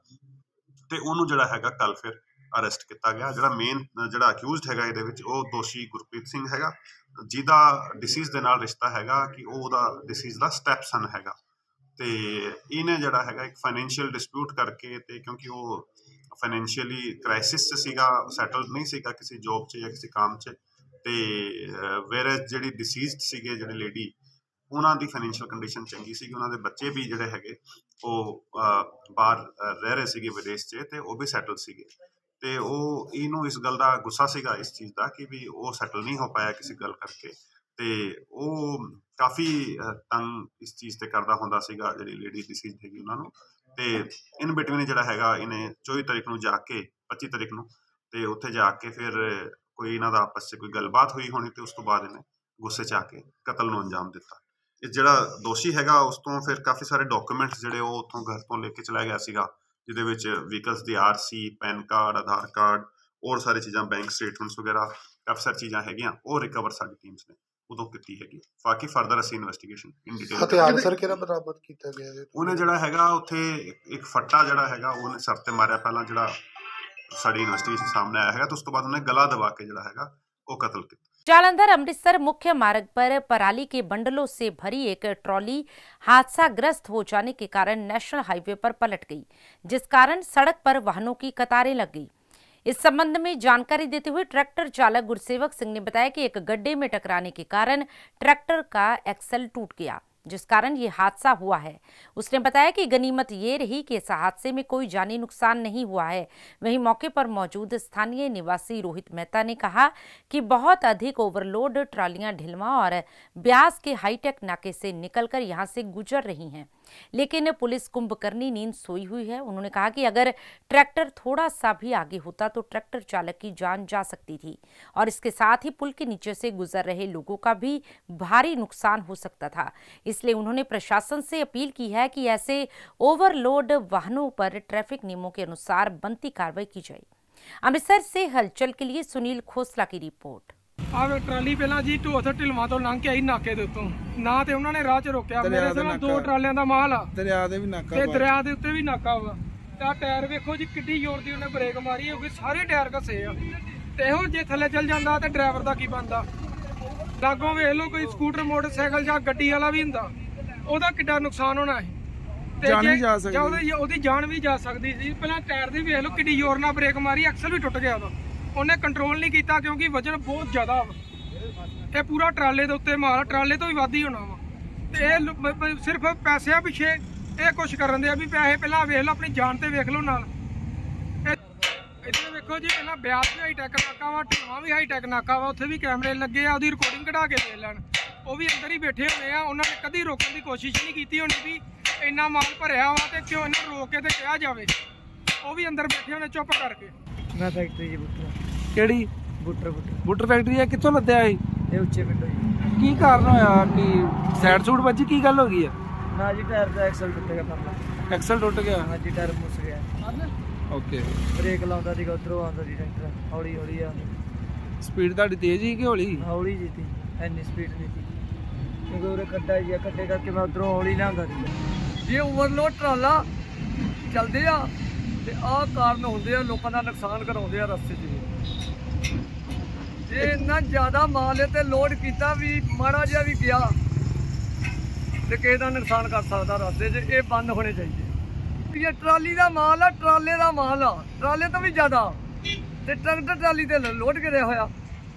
ਤੇ ਉਹਨੂੰ ਜਿਹੜਾ ਹੈਗਾ ਕੱਲ ਫਿਰ ਅਰੈਸਟ ਕੀਤਾ ਗਿਆ। ਜਿਹੜਾ ਮੇਨ ਜਿਹੜਾ ਅਕਿਊਜ਼ਡ ਹੈਗਾ ਇਹਦੇ ਵਿੱਚ ਉਹ ਦੋਸ਼ੀ ਗੁਰਪ੍ਰੀਤ ਸਿੰਘ ਹੈਗਾ, ਜਿਹਦਾ ਡਿਸੀਜ਼ ਦੇ ਨਾਲ ਰਿਸ਼ਤਾ ਹੈਗਾ ਕਿ ਉਹ ਉਹਦਾ ਡਿਸੀਜ਼ ਦਾ ਸਟੈਪ ਸਨ ਹੈਗਾ ਤੇ ਇਹਨੇ ਜਿਹੜਾ ਹੈਗਾ ਇੱਕ ਫਾਈਨੈਂਸ਼ੀਅਲ ਡਿਸਪਿਊਟ ਕਰਕੇ ਤੇ ਕਿਉਂਕਿ ਉਹ फाइनेंशियली क्राइसिस 'ਚ ਸੀਗਾ, ਸੈਟਲਡ ਨਹੀਂ ਸੀਗਾ ਕਿਸੇ ਜੋਬ 'ਚ ਜਾਂ ਕਿਸੇ ਕੰਮ 'ਚ। ਤੇ ਵੇਅਰਐਜ਼ ਜਿਹੜੀ ਡਿਸੀਜ਼ਡ ਸੀਗੇ ਜਿਹੜੇ ਲੇਡੀ, ਉਹਨਾਂ ਦੀ ਫਾਈਨੈਂਸ਼ੀਅਲ ਕੰਡੀਸ਼ਨ ਚੰਗੀ ਸੀਗੀ, ਉਹਨਾਂ ਦੇ ਬੱਚੇ ਵੀ ਜਿਹੜੇ ਹੈਗੇ ਉਹ ਬਾਹਰ ਰਹਿ ਰਹੇ ਸੀਗੇ ਵਿਦੇਸ਼ 'ਚ, ਤੇ ਉਹ ਵੀ ਸੈਟਲ ਸੀਗੇ। ਤੇ ਉਹ ਇਹਨੂੰ ਇਸ ਗੱਲ ਦਾ ਗੁੱਸਾ ਸੀਗਾ ਇਸ ਚੀਜ਼ ਦਾ ਕਿ ਵੀ ਉਹ ਸੈਟਲ ਨਹੀਂ ਹੋ ਪਾਇਆ ਕਿਸੇ ਗੱਲ ਕਰਕੇ, ਤੇ ਉਹ ਕਾਫੀ ਤੰਗ ਇਸ ਚੀਜ਼ ਤੇ ਕਰਦਾ ਹੁੰਦਾ ਸੀਗਾ ਜਿਹੜੀ ਲੇਡੀ ਡਿਸੀਜ਼ ਹੈਗੀ ਉਹਨਾਂ ਨੂੰ। ਤੇ ਇਨ ਬਿਟਵੀਨ ਜਿਹੜਾ ਹੈਗਾ ਇਹਨੇ ਚੌਵੀ ਤਰੀਕ ਨੂੰ ਜਾ ਕੇ ਪੱਚੀ ਤਰੀਕ ਨੂੰ ਤੇ ਉੱਥੇ ਜਾ ਕੇ ਫਿਰ ਕੋਈ ਇਹਨਾਂ ਦਾ ਆਪਸ 'ਚ ਕੋਈ ਗੱਲਬਾਤ ਹੋਈ ਹੋਣੀ, ਤੇ ਉਸ ਤੋਂ ਬਾਅਦ ਇਹਨੇ ਗੁੱਸੇ 'ਚ ਆ ਕੇ ਕਤਲ ਨੂੰ ਅੰਜਾਮ ਦਿੱਤਾ। ਇਹ ਜਿਹੜਾ ਦੋਸ਼ੀ ਹੈਗਾ ਉਸ ਤੋਂ ਫਿਰ ਕਾਫੀ ਸਾਰੇ ਡਾਕੂਮੈਂਟਸ ਜਿਹੜੇ ਉਹ ਉੱਥੋਂ ਘਰ ਤੋਂ ਲੈ ਕੇ ਚਲਾ ਗਿਆ ਸੀਗਾ, ਜਿਹਦੇ ਵਿੱਚ ਵਹੀਕਲਸ ਦੀ R C, PAN card, Aadhaar card, ਹੋਰ ਸਾਰੀ ਚੀਜ਼ਾਂ, ਬੈਂਕ ਸਟੇਟਮੈਂਟਸ ਵਗੈਰਾ ਕਾਫੀ ਸਾਰੀ ਚੀਜ਼ਾਂ ਹੈਗੀਆਂ, ਉਹ ਰਿਕਵਰ ਸਾਡੀ ਟੀਮਸ ਨੇ ਉਦੋਂ ਕੀਤੀ ਹੈਗੀ। ਬਾਕੀ ਫਰਦਰ ਅਸੀਂ ਇਨਵੈਸਟੀਗੇਸ਼ਨ ਇਨ ਡਿਟੇਲ ਹਥਿਆਰ ਸਰ ਕਿਹੜਾ ਬਰਾਮਦ ਕੀਤਾ ਗਿਆ ਹੈ? ਉਹਨੇ ਜਿਹੜਾ ਹੈਗਾ ਉੱਥੇ ਇੱਕ ਫੱਟਾ ਜਿਹੜਾ ਹੈਗਾ ਉਹਨੇ ਸਰ ਤੇ ਮਾਰਿਆ ਪਹਿਲਾਂ, ਜਿਹੜਾ ਸਾਡੀ ਇਨਵੈਸਟੀਗੇਸ਼ਨ ਸਾਹਮਣੇ ਆਇਆ ਹੈਗਾ, ਤੇ ਉਸ ਤੋਂ ਬਾਅਦ ਉਹਨੇ ਗਲਾ दबा के ਜਿਹੜਾ ਹੈਗਾ ਉਹ कत्ल किया। जालंधर अमृतसर मुख्य मार्ग पर पराली के बंडलों से भरी एक ट्रॉली हादसाग्रस्त हो जाने के कारण नेशनल हाईवे पर पलट गई, जिस कारण सड़क पर वाहनों की कतारें लग गई। इस संबंध में जानकारी देते हुए ट्रैक्टर चालक गुरसेवक सिंह ने बताया कि एक गड्ढे में टकराने के कारण ट्रैक्टर का एक्सल टूट गया, जिस कारण ये हादसा हुआ है। उसने बताया कि गनीमत ये रही कि इस हादसे में कोई जानी नुकसान नहीं हुआ है। वहीं मौके पर मौजूद स्थानीय निवासी रोहित मेहता ने कहा कि बहुत अधिक ओवरलोड ट्रालियां ढिलवा और ब्यास के हाईटेक नाके से निकलकर यहां से गुजर रही हैं, लेकिन पुलिस कुंभकर्णी नींद सोई हुई है। उन्होंने कहा कि अगर ट्रैक्टर थोड़ा सा भी आगे होता तो ट्रैक्टर चालक की जान जा सकती थी, और इसके साथ ही पुल के नीचे से गुजर रहे लोगों का भी भारी नुकसान हो सकता था। इसलिए उन्होंने प्रशासन से अपील की है कि ऐसे ओवरलोड वाहनों पर ट्रैफिक नियमों के अनुसार बनती कार्रवाई की जाए। अमृतसर से हलचल के लिए सुनील खोसला की रिपोर्ट। ਆਹ ਟਰਾਲੀ ਪਹਿਲਾਂ ਜੀ ਢੋਥ ਢਿਲਵਾਂ ਤੋਂ ਲੰਘ ਕੇ ਆਈ ਨਾਕੇ ਦੇ ਉੱਤੋਂ, ਨਾ ਤੇ ਉਹਨਾਂ ਨੇ ਰਾਹ 'ਚ ਰੋਕਿਆ, ਮੇਰੇ ਸਾਹਮਣੇ ਦੋ ਟਰਾਲਿਆਂ ਦਾ ਮਾਲ ਆ, ਦਰਿਆ ਦੇ ਵੀ ਨਾਕਾ, ਤੇ ਦਰਿਆ ਦੇ ਉੱਤੇ ਵੀ ਨਾਕਾ ਵਾ। ਤਾਂ ਟਾਇਰ ਵੇਖੋ ਜੀ ਕਿੱਡੀ ਜ਼ੋਰ ਦੀ ਉਹਨੇ ਬ੍ਰੇਕ ਮਾਰੀ ਹੋਊਗੀ, ਸਾਰੇ ਟਾਇਰ ਘਸੇ ਆ। ਤੇ ਇਹੋ ਜੇ ਥੱਲੇ ਚੱਲ ਜਾਂਦਾ ਤੇ ਡਰਾਈਵਰ ਦਾ ਕੀ ਬਣਦਾ? ਲਾਗੋਂ ਵੇਖ ਲਓ ਕੋਈ ਸਕੂਟਰ, ਮੋਟਰਸਾਈਕਲ ਜਾਂ ਗੱਡੀ ਵਾਲਾ ਵੀ ਹੁੰਦਾ, ਉਹਦਾ ਕਿੱਡਾ ਨੁਕਸਾਨ ਹੋਣਾ ਹੈ, ਤੇ ਜੇ ਉਹਦੀ ਉਹਦੀ ਜਾਨ ਵੀ ਜਾ ਸਕਦੀ ਸੀ। ਪਹਿਲਾਂ ਟਾਇਰ ਦੀ ਵੇਖ ਲਓ ਕਿੱਡੀ ਜ਼ੋਰ ਨਾਲ ਬ੍ਰੇਕ ਮਾਰੀ, ਐਕਸਲ ਵੀ ਟੁੱਟ ਗਿਆ ਉਹਦਾ, ਉਹਨੇ ਕੰਟਰੋਲ ਨਹੀਂ ਕੀਤਾ ਕਿਉਂਕਿ ਵਜਨ ਬਹੁਤ ਜ਼ਿਆਦਾ ਵਾ। ਇਹ ਪੂਰਾ ਟਰਾਲੇ ਦੇ ਉੱਤੇ ਮਾਲ, ਟਰਾਲੇ ਤੋਂ ਵੀ ਵੱਧ ਹੀ ਹੋਣਾ ਵਾ। ਤੇ ਇਹ ਸਿਰਫ ਪੈਸਿਆਂ ਪਿੱਛੇ ਇਹ ਕੁਛ ਕਰਨ ਦੇ ਆ ਵੀ ਪੈਸੇ ਪਹਿਲਾਂ ਵੇਖ ਲਓ, ਆਪਣੀ ਜਾਨ ਤੇ ਵੇਖ ਲਓ ਨਾਲ। ਇੱਥੇ ਵੇਖੋ ਜੀ, ਪਹਿਲਾਂ ਬਿਆਸ ਵੀ ਹਾਈਟੈਕ ਨਾਕਾ ਵਾ, ਢਿਲਵਾਂ ਵੀ ਹਾਈਟੈਕ ਨਾਕਾ ਵਾ, ਉੱਥੇ ਵੀ ਕੈਮਰੇ ਲੱਗੇ ਆ, ਉਹਦੀ ਰਿਕਾਰਡਿੰਗ ਕਢਾ ਕੇ ਦੇਖ ਲੈਣ। ਉਹ ਵੀ ਅੰਦਰ ਹੀ ਬੈਠੇ ਹੋਣੇ ਆ, ਉਹਨਾਂ ਨੇ ਕਦੀ ਰੋਕਣ ਦੀ ਕੋਸ਼ਿਸ਼ ਨਹੀਂ ਕੀਤੀ ਹੋਣੀ ਵੀ ਇੰਨਾ ਮਾਲ ਭਰਿਆ ਵਾ ਤੇ ਕਿਉਂ ਇਹਨਾਂ ਨੂੰ ਰੋਕ ਕੇ ਤੇ ਕਿਹਾ ਜਾਵੇ। ਉਹ ਵੀ ਅੰਦਰ ਬੈਠੇ ਹੋਣੇ ਚੁੱਪ ਕਰਕੇ। ਮੈਂ ਫੈਕਟਰੀ ਜੀ ਬੁੱਟਰ। ਕਿਹੜੀ? ਬੁੱਟਰ ਬੁੱਟਰ ਬੁੱਟਰ ਫੈਕਟਰੀ ਹੈ। ਕਿੱਥੋਂ ਲੱਦਿਆ ਇਹ? ਇਹ ਉੱਚੇ ਪਿੰਡੋਂ ਜੀ। ਕੀ ਕਾਰਨ ਹੋਇਆ ਕਿ ਸਾਈਡ ਸੂਟ ਵੱਜੀ? ਕੀ ਗੱਲ ਹੋ ਗਈ ਹੈ? ਨਾ ਜੀ ਟਾਇਰ ਦਾ ਐਕਸਲ ਟੁੱਟ ਗਿਆ ਪਰਲਾ। ਐਕਸਲ ਟੁੱਟ ਗਿਆ? ਹਾਂ ਜੀ, ਟਾਇਰ ਮੁੱਸ ਗਿਆ। ਓਕੇ। ਬ੍ਰੇਕ ਲਾਉਂਦਾ ਸੀਗਾ, ਉਧਰੋਂ ਆਉਂਦਾ ਸੀ ਟਰੈਕਟਰ, ਹੌਲੀ ਹੌਲੀ ਆ। ਸਪੀਡ ਤੁਹਾਡੀ ਤੇਜ਼ ਹੀ ਕਿ ਹੌਲੀ? ਹੌਲੀ ਜੀ ਸੀ, ਇੰਨੀ ਸਪੀਡ ਨਹੀਂ ਸੀ ਕਿਉਂਕਿ ਉਰੇ ਖੱਡਾ ਜੀ, ਖੱਡੇ ਕਰਕੇ ਮੈਂ ਉਧਰੋਂ ਹੌਲੀ ਲਿਆਉਂਦਾ ਸੀ। ਜੇ ਓਵਰਲੋਡ ਟਰਾਲਾ ਚੱਲਦੇ ਆ ਤੇ ਆਹ ਕਾਰਨ ਹੁੰਦੇ ਆ, ਲੋਕਾਂ ਦਾ ਨੁਕਸਾਨ ਕਰਾਉਂਦੇ ਆ ਰਸਤੇ 'ਚ। ਜੇ ਇੰਨਾ ਜ਼ਿਆਦਾ ਮਾਲ ਤੇ ਲੋਡ ਕੀਤਾ ਵੀ ਮਾੜਾ ਜਿਹਾ ਵੀ ਗਿਆ ਤੇ ਕਿਸੇ ਦਾ ਨੁਕਸਾਨ ਕਰ ਸਕਦਾ ਰਸਤੇ 'ਚ। ਇਹ ਬੰਦ ਹੋਣੇ ਚਾਹੀਦੇ। ਇਹ ਟਰਾਲੀ ਦਾ ਮਾਲ ਆ, ਟਰਾਲੇ ਦਾ ਮਾਲ ਆ, ਟਰਾਲੇ ਤੋਂ ਵੀ ਜ਼ਿਆਦਾ, ਤੇ ਟਰੈਕਟਰ ਟਰਾਲੀ ਤੇ ਲੋਡ ਕਰਿਆ ਹੋਇਆ।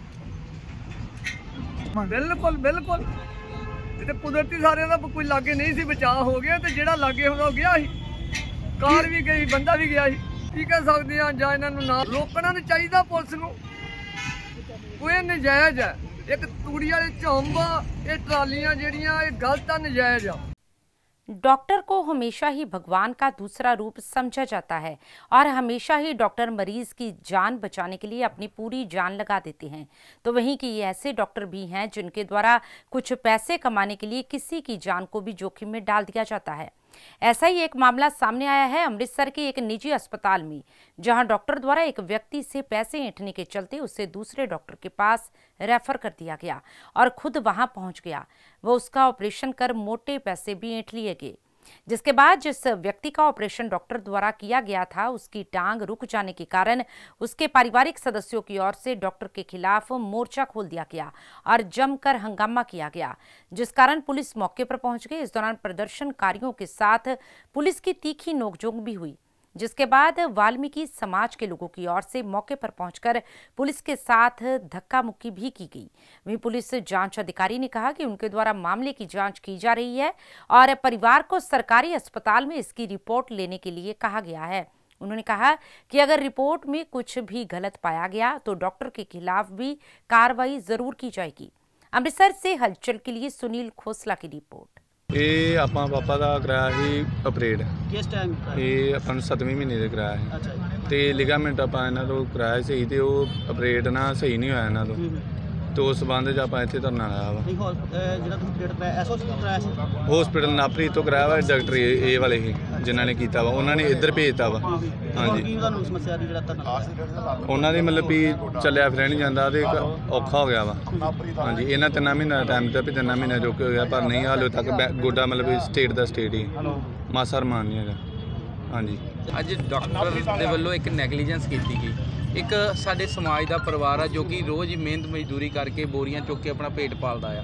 ਬਿਲਕੁਲ ਬਿਲਕੁਲ, ਇਹ ਤੇ ਕੁਦਰਤੀ ਸਾਰਿਆਂ ਦਾ ਕੋਈ ਲਾਗੇ ਨਹੀਂ ਸੀ, ਬਚਾਅ ਹੋ ਗਿਆ, ਤੇ ਜਿਹੜਾ ਲਾਗੇ ਹੁੰਦਾ ਉਹ ਗਿਆ ਸੀ। ਕਾਰ ਵੀ ਗਈ, ਬੰਦਾ ਵੀ ਗਿਆ ਸੀ। ਕੀ ਕਹਿ ਸਕਦੇ ਆ, ਜਾਂ ਇਹਨਾਂ ਨੂੰ ਨਾ ਰੋਕਣਾ ਨਹੀਂ ਚਾਹੀਦਾ ਪੁਲਿਸ ਨੂੰ। ਕੋਈ ਨਜਾਇਜ਼ ਹੈ, ਇੱਕ ਤੂੜੀ ਵਾਲੇ ਝੰਬ ਆ, ਇਹ ਟਰਾਲੀਆਂ ਜਿਹੜੀਆਂ ਇਹ ਗਲਤ ਆ, ਨਜਾਇਜ਼ ਆ। डॉक्टर को हमेशा ही भगवान का दूसरा रूप समझा जाता है और हमेशा ही डॉक्टर मरीज की जान बचाने के लिए अपनी पूरी जान लगा देते हैं। तो वहीं कि ऐसे डॉक्टर भी हैं जिनके द्वारा कुछ पैसे कमाने के लिए किसी की जान को भी जोखिम में डाल दिया जाता है। ऐसा ही एक मामला सामने आया है अमृतसर के एक निजी अस्पताल में, जहां डॉक्टर द्वारा एक व्यक्ति से पैसे ऐंठने के चलते उसे दूसरे डॉक्टर के पास रेफर कर दिया गया और खुद वहां पहुंच गया। वह उसका ऑपरेशन कर मोटे पैसे भी ऐंठ लिए गए, जिसके बाद जिस व्यक्ति का ऑपरेशन डॉक्टर द्वारा किया गया था उसकी टांग रुक जाने के कारण उसके पारिवारिक सदस्यों की ओर से डॉक्टर के खिलाफ मोर्चा खोल दिया गया और जमकर हंगामा किया गया, जिस कारण पुलिस मौके पर पहुंच गई। इस दौरान प्रदर्शनकारियों के साथ पुलिस की तीखी नोकझोंक भी हुई। जिसके बाद वाल्मीकि समाज के लोगों की ओर से मौके पर पहुंचकर पुलिस के साथ धक्का मुक्की भी की गई। वहीं पुलिस जांच अधिकारी ने कहा कि उनके द्वारा मामले की जांच की जा रही है और परिवार को सरकारी अस्पताल में इसकी रिपोर्ट लेने के लिए कहा गया है। उन्होंने कहा कि अगर रिपोर्ट में कुछ भी गलत पाया गया तो डॉक्टर के खिलाफ भी कार्रवाई जरूर की जाएगी। अमृतसर से हलचल के लिए सुनील खोसला की रिपोर्ट। ਇਹ ਆਪਾਂ ਪਾਪਾ ਦਾ ਕਰਾਇਆ ਸੀ ਆਪਰੇਟ। ਕਿਸ ਟਾਈਮ? ਇਹ ਆਪਾਂ ਨੂੰ ਸੱਤਵੇਂ ਮਹੀਨੇ ਦੇ ਕਰਾਇਆ ਸੀ। ਅੱਛਾ। ਤੇ ਲਿਗਾਮੈਂਟ ਆਪਾਂ ਇਹਨਾਂ ਤੋਂ ਕਰਾਇਆ ਸਹੀ ਤੇ ਉਹ ਆਪਰੇਟ ਨਾ ਸਹੀ ਨਹੀਂ ਹੋਇਆ ਇਹਨਾਂ ਤੋਂ। ਤੇ ਉਸ ਸੰਬੰਧ 'ਚ ਆਪਾਂ ਇੱਥੇ ਧਰਨਾ ਲਾਇਆ ਵਾ। ਜਿਹੜਾ ਤੁਸੀਂ ਆਪਰੇਟ ਕਰਾਇਆ ਐਸ ਹਸਪੀਟਲ ਕਰਾਇਆ ਸੀ? ਹਸਪੀਟਲ ਨਾਪਰੀ ਤੋਂ ਕਰਾਇਆ ਵਾ। ਡਾਕਟਰ ਇਹ ਵਾਲੇ ਹੀ ਜਿਨ੍ਹਾਂ ਨੇ ਕੀਤਾ ਵਾ ਉਹਨਾਂ ਨੇ ਇੱਧਰ ਭੇਜਤਾ ਵਾ। ਹਾਂਜੀ। ਕੀ ਤੁਹਾਨੂੰ ਸਮੱਸਿਆ ਦੀ ਜਿਹੜਾ ਧਰਨਾ? ਉਹਨਾਂ ਦੀ ਮਤਲਬ ਵੀ ਚੱਲਿਆ ਫਿਰ ਨਹੀਂ ਜਾਂਦਾ ਤੇ ਔਖਾ ਹੋ ਗਿਆ ਵਾ। ਹਾਂਜੀ। ਇਹਨਾਂ ਤਿੰਨਾਂ ਮਹੀਨਾ ਟਾਈਮ ਦਿੱਤਾ ਵੀ ਤਿੰਨਾਂ ਮਹੀਨੇ ਰੁਕ ਗਿਆ ਪਰ ਨਹੀਂ ਹਾਲੇ ਤੱਕ ਗੋਡਾ ਮਤਲਬ ਸਟੇਟ ਦਾ ਸਟੇਟ ਹੀ ਮਾਸਾ ਰਮਾਨ ਨਹੀਂ ਹੈਗਾ। ਹਾਂਜੀ। ਅੱਜ ਡਾਕਟਰ ਦੇ ਵੱਲੋਂ ਇੱਕ ਨੈਗਲੀਜੈਂਸ ਕੀਤੀ ਗਈ। ਇੱਕ ਸਾਡੇ ਸਮਾਜ ਦਾ ਪਰਿਵਾਰ ਆ ਜੋ ਕਿ ਰੋਜ਼ ਹੀ ਮਿਹਨਤ ਮਜ਼ਦੂਰੀ ਕਰਕੇ ਬੋਰੀਆਂ ਚੁੱਕ ਕੇ ਆਪਣਾ ਪੇਟ ਪਾਲਦਾ ਆ।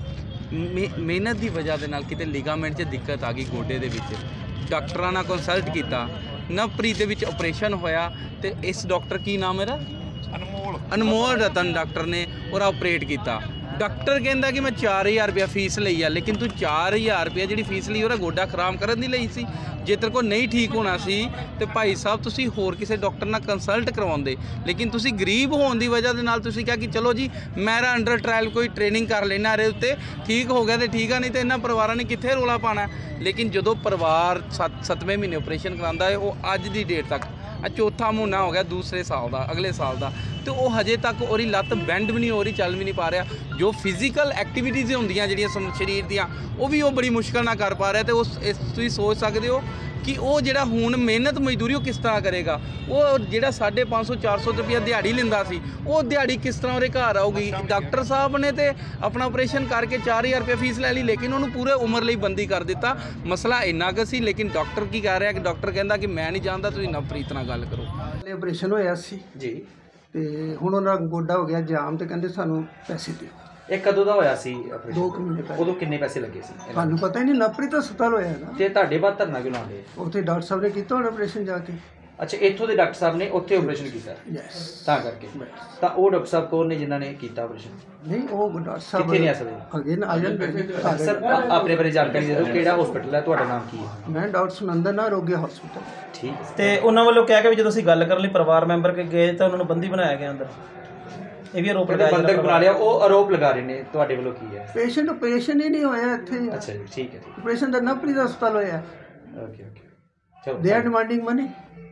ਮਿਹਨਤ ਦੀ ਵਜ੍ਹਾ ਦੇ ਨਾਲ ਕਿਤੇ ਲਿਗਾਮੈਂਟ 'ਚ ਦਿੱਕਤ ਆ ਗਈ ਗੋਡੇ ਦੇ ਵਿੱਚ। ਡਾਕਟਰਾਂ ਨਾਲ ਕੰਸਲਟ ਕੀਤਾ, ਨਵਪ੍ਰੀਤ ਦੇ ਵਿੱਚ ਆਪਰੇਸ਼ਨ ਹੋਇਆ ਤੇ ਇਸ ਡਾਕਟਰ ਕੀ ਨਾਮ ਇਹਦਾ ਅਨਮੋਲ ਅਨਮੋਲ ਰਤਨ ਡਾਕਟਰ ਨੇ ਉਹਦਾ ਆਪਰੇਟ ਕੀਤਾ। ਡਾਕਟਰ ਕਹਿੰਦਾ ਕਿ ਮੈਂ ਚਾਰ ਹਜ਼ਾਰ ਰੁਪਇਆ ਫੀਸ ਲਈ ਆ ਲੇਕਿਨ ਤੂੰ ਚਾਰ ਹਜ਼ਾਰ ਰੁਪਇਆ ਜਿਹੜੀ ਫੀਸ ਲਈ ਉਹਦਾ ਗੋਡਾ ਖਰਾਬ ਕਰਨ ਦੀ ਲਈ ਸੀ। ਜੇ ਤੇਰੇ ਕੋਲ ਨਹੀਂ ਠੀਕ ਹੋਣਾ ਸੀ ਤੇ ਭਾਈ ਸਾਹਿਬ ਤੁਸੀਂ ਹੋਰ ਕਿਸੇ ਡਾਕਟਰ ਨਾਲ ਕੰਸਲਟ ਕਰਵਾਉਂਦੇ ਲੇਕਿਨ ਤੁਸੀਂ ਗਰੀਬ ਹੋਣ ਦੀ ਵਜ੍ਹਾ ਦੇ ਨਾਲ ਤੁਸੀਂ ਕਿਹਾ ਕਿ ਚਲੋ ਜੀ ਮੇਰਾ ਅੰਡਰ ਟ੍ਰਾਇਲ ਕੋਈ ਟ੍ਰੇਨਿੰਗ ਕਰ ਲੈਣਾ ਇਹਦੇ ਉੱਤੇ ਠੀਕ ਹੋ ਗਿਆ ਤੇ ਠੀਕ ਆ ਨਹੀਂ ਤੇ ਇਹਨਾਂ ਪਰਿਵਾਰਾਂ ਨੇ ਕਿੱਥੇ ਰੋਲਾ ਪਾਣਾ। ਲੇਕਿਨ ਜਦੋਂ ਪਰਿਵਾਰ ਸੱਤ ਸੱਤਵੇਂ ਮਹੀਨੇ ਆਪਰੇਸ਼ਨ ਕਰਾਉਂਦਾ ਹੈ ਉਹ ਅੱਜ ਦੀ ਡੇਟ ਤੱਕ ਆ ਚੌਥਾ ਮਹੀਨਾ ਹੋ ਗਿਆ ਦੂਸਰੇ ਸਾਲ ਦਾ ਅਗਲੇ ਸਾਲ ਦਾ ਤੇ ਉਹ ਹਜੇ ਤੱਕ ਉਹਦੀ ਲੱਤ ਬੈਂਡ ਵੀ ਨਹੀਂ ਹੋ ਰਹੀ ਚੱਲ ਵੀ ਨਹੀਂ ਪਾ ਰਿਹਾ। ਜੋ ਫਿਜ਼ੀਕਲ ਐਕਟੀਵਿਟੀਜ਼ ਹੁੰਦੀਆਂ ਜਿਹੜੀਆਂ ਸਰੀਰ ਦੀਆਂ ਉਹ ਵੀ ਉਹ ਬੜੀ ਮੁਸ਼ਕਲ ਨਾਲ ਕਰ ਪਾ ਰਿਹਾ ਤੇ ਉਸ ਇਸ ਤੁਸੀਂ ਸੋਚ ਸਕਦੇ ਹੋ ਕਿ ਉਹ ਜਿਹੜਾ ਹੁਣ ਮਿਹਨਤ ਮਜ਼ਦੂਰੀ ਉਹ ਕਿਸ ਤਰ੍ਹਾਂ ਕਰੇਗਾ। ਉਹ ਜਿਹੜਾ ਸਾਢੇ ਪੰਜ ਸੌ ਚਾਰ ਸੌ ਰੁਪਇਆ ਦਿਹਾੜੀ ਲੈਂਦਾ ਸੀ ਉਹ ਦਿਹਾੜੀ ਕਿਸ ਤਰ੍ਹਾਂ ਉਹਦੇ ਘਰ ਆਊਗੀ। ਡਾਕਟਰ ਸਾਹਿਬ ਨੇ ਤੇ ਆਪਣਾ ਆਪਰੇਸ਼ਨ ਕਰਕੇ ਚਾਰ ਹਜ਼ਾਰ ਰੁਪਏ ਫੀਸ ਲੈ ਲਈ ਲੇਕਿਨ ਉਹਨੂੰ ਪੂਰੇ ਉਮਰ ਲਈ ਬੰਦੀ ਕਰ ਦਿੱਤਾ। ਮਸਲਾ ਇੰਨਾ ਕੁ ਸੀ ਲੇਕਿਨ ਡਾਕਟਰ ਕੀ ਕਰ ਰਿਹਾ ਕਿ ਡਾਕਟਰ ਕਹਿੰਦਾ ਕਿ ਮੈਂ ਨਹੀਂ ਜਾਣਦਾ ਤੁਸੀਂ ਨਵਪ੍ਰੀਤ ਨਾਲ ਗੱਲ ਕਰੋ। ਆਪਰੇਸ਼ਨ ਹੋਇਆ ਸੀ ਜੀ ਤੇ ਹੁਣ ਉਹਨਾਂ ਦਾ ਗੋਡਾ ਹੋ ਗਿਆ ਜਾਮ ਤੇ ਕਹਿੰਦੇ ਸਾਨੂੰ ਪੈਸੇ ਦਿਓ। ਇਹ ਕਦੋਂ ਦਾ ਹੋਇਆ ਸੀ ਆਪਰੇਸ਼ਨ? ਦੋ ਮਹੀਨੇ ਪਹਿਲਾਂ। ਉਦੋਂ ਕਿੰਨੇ ਪੈਸੇ ਲੱਗੇ ਸੀ? ਤੁਹਾਨੂੰ ਪਤਾ ਹੀ ਨਹੀਂ ਨਵਪ੍ਰੀਤ ਹਸਪਤਾਲ ਹੋਇਆ ਨਾ। ਤੇ ਤੁਹਾਡੇ ਬਾਅਦ ਧਰਨਾ ਕਿਉਂ ਲਾਉਂਦੇ? ਉੱਥੇ ਡਾਕਟਰ ਸਾਹਿਬ ਨੇ ਕੀਤਾ ਹੁਣ ਆਪਰੇਸ਼ਨ ਜਾ ਕੇ। ਅੱਛਾ ਇੱਥੋਂ ਦੇ ਡਾਕਟਰ ਸਾਹਿਬ ਨੇ ਉੱਥੇ ਆਪਰੇਸ਼ਨ ਕੀਤਾ ਤਾਂ ਕਰਕੇ ਤਾਂ ਉਹ ਡਾਕਟਰ ਸਾਹਿਬ ਕੋਲ ਨੇ ਜਿਨ੍ਹਾਂ ਨੇ ਕੀਤਾ ਆਪਰੇਸ਼ਨ? ਨਹੀਂ ਉਹ ਡਾਕਟਰ ਸਾਹਿਬ ਕਿੱਥੇ ਨਹੀਂ ਆ ਸਕਦੇ? ਅੱਗੇ ਨਾ ਆ ਜਾਣ। ਸਰ ਆਪਣੇ ਬਾਰੇ ਜਾਣਕਾਰੀ ਦੇ ਦਿਓ ਕਿਹੜਾ ਹਸਪੀਟਲ ਹੈ ਤੁਹਾਡਾ ਨਾਮ ਕੀ ਹੈ? ਮੈਂ ਡਾਕਟਰ ਸੁਨੰਦਨ ਆਰੋਗਿਆ ਹਸਪੀਟਲ। ਠੀਕ। ਤੇ ਉਹਨਾਂ ਵੱਲੋਂ ਕਹਿ ਕੇ ਵੀ ਜਦੋਂ ਅਸੀਂ ਗੱਲ ਕਰਨ ਲਈ ਪਰਿਵਾਰ ਮੈਂਬਰ ਕੇ ਗਏ ਤਾਂ ਉਹਨਾਂ ਨੂੰ ਬੰਦੀ ਬਣਾਇਆ ਗਿਆ ਅੰਦਰ। ਇਹ ਵੀ ਆਰੋਪ ਲਗਾਇਆ ਬੰਦਕ ਬਣਾ ਲਿਆ ਉਹ ਆਰੋਪ ਲਗਾ ਰਹੇ ਨੇ ਤੁਹਾਡੇ ਵੱਲੋਂ ਕੀ ਹੈ? ਪੇਸ਼ੈਂਟ ਆਪਰੇਸ਼ਨ ਹੀ ਨਹੀਂ ਹੋਇਆ ਇੱਥੇ। ਅੱਛਾ ਜੀ ਠੀਕ ਹੈ। ਆਪਰੇਸ਼ਨ ਤਾਂ ਨਵਪ੍ਰੀਤ ਹਸਪਤਾਲ ਹੋਇਆ। ओके ओके चलो दे आर डिमांडिंग मनी।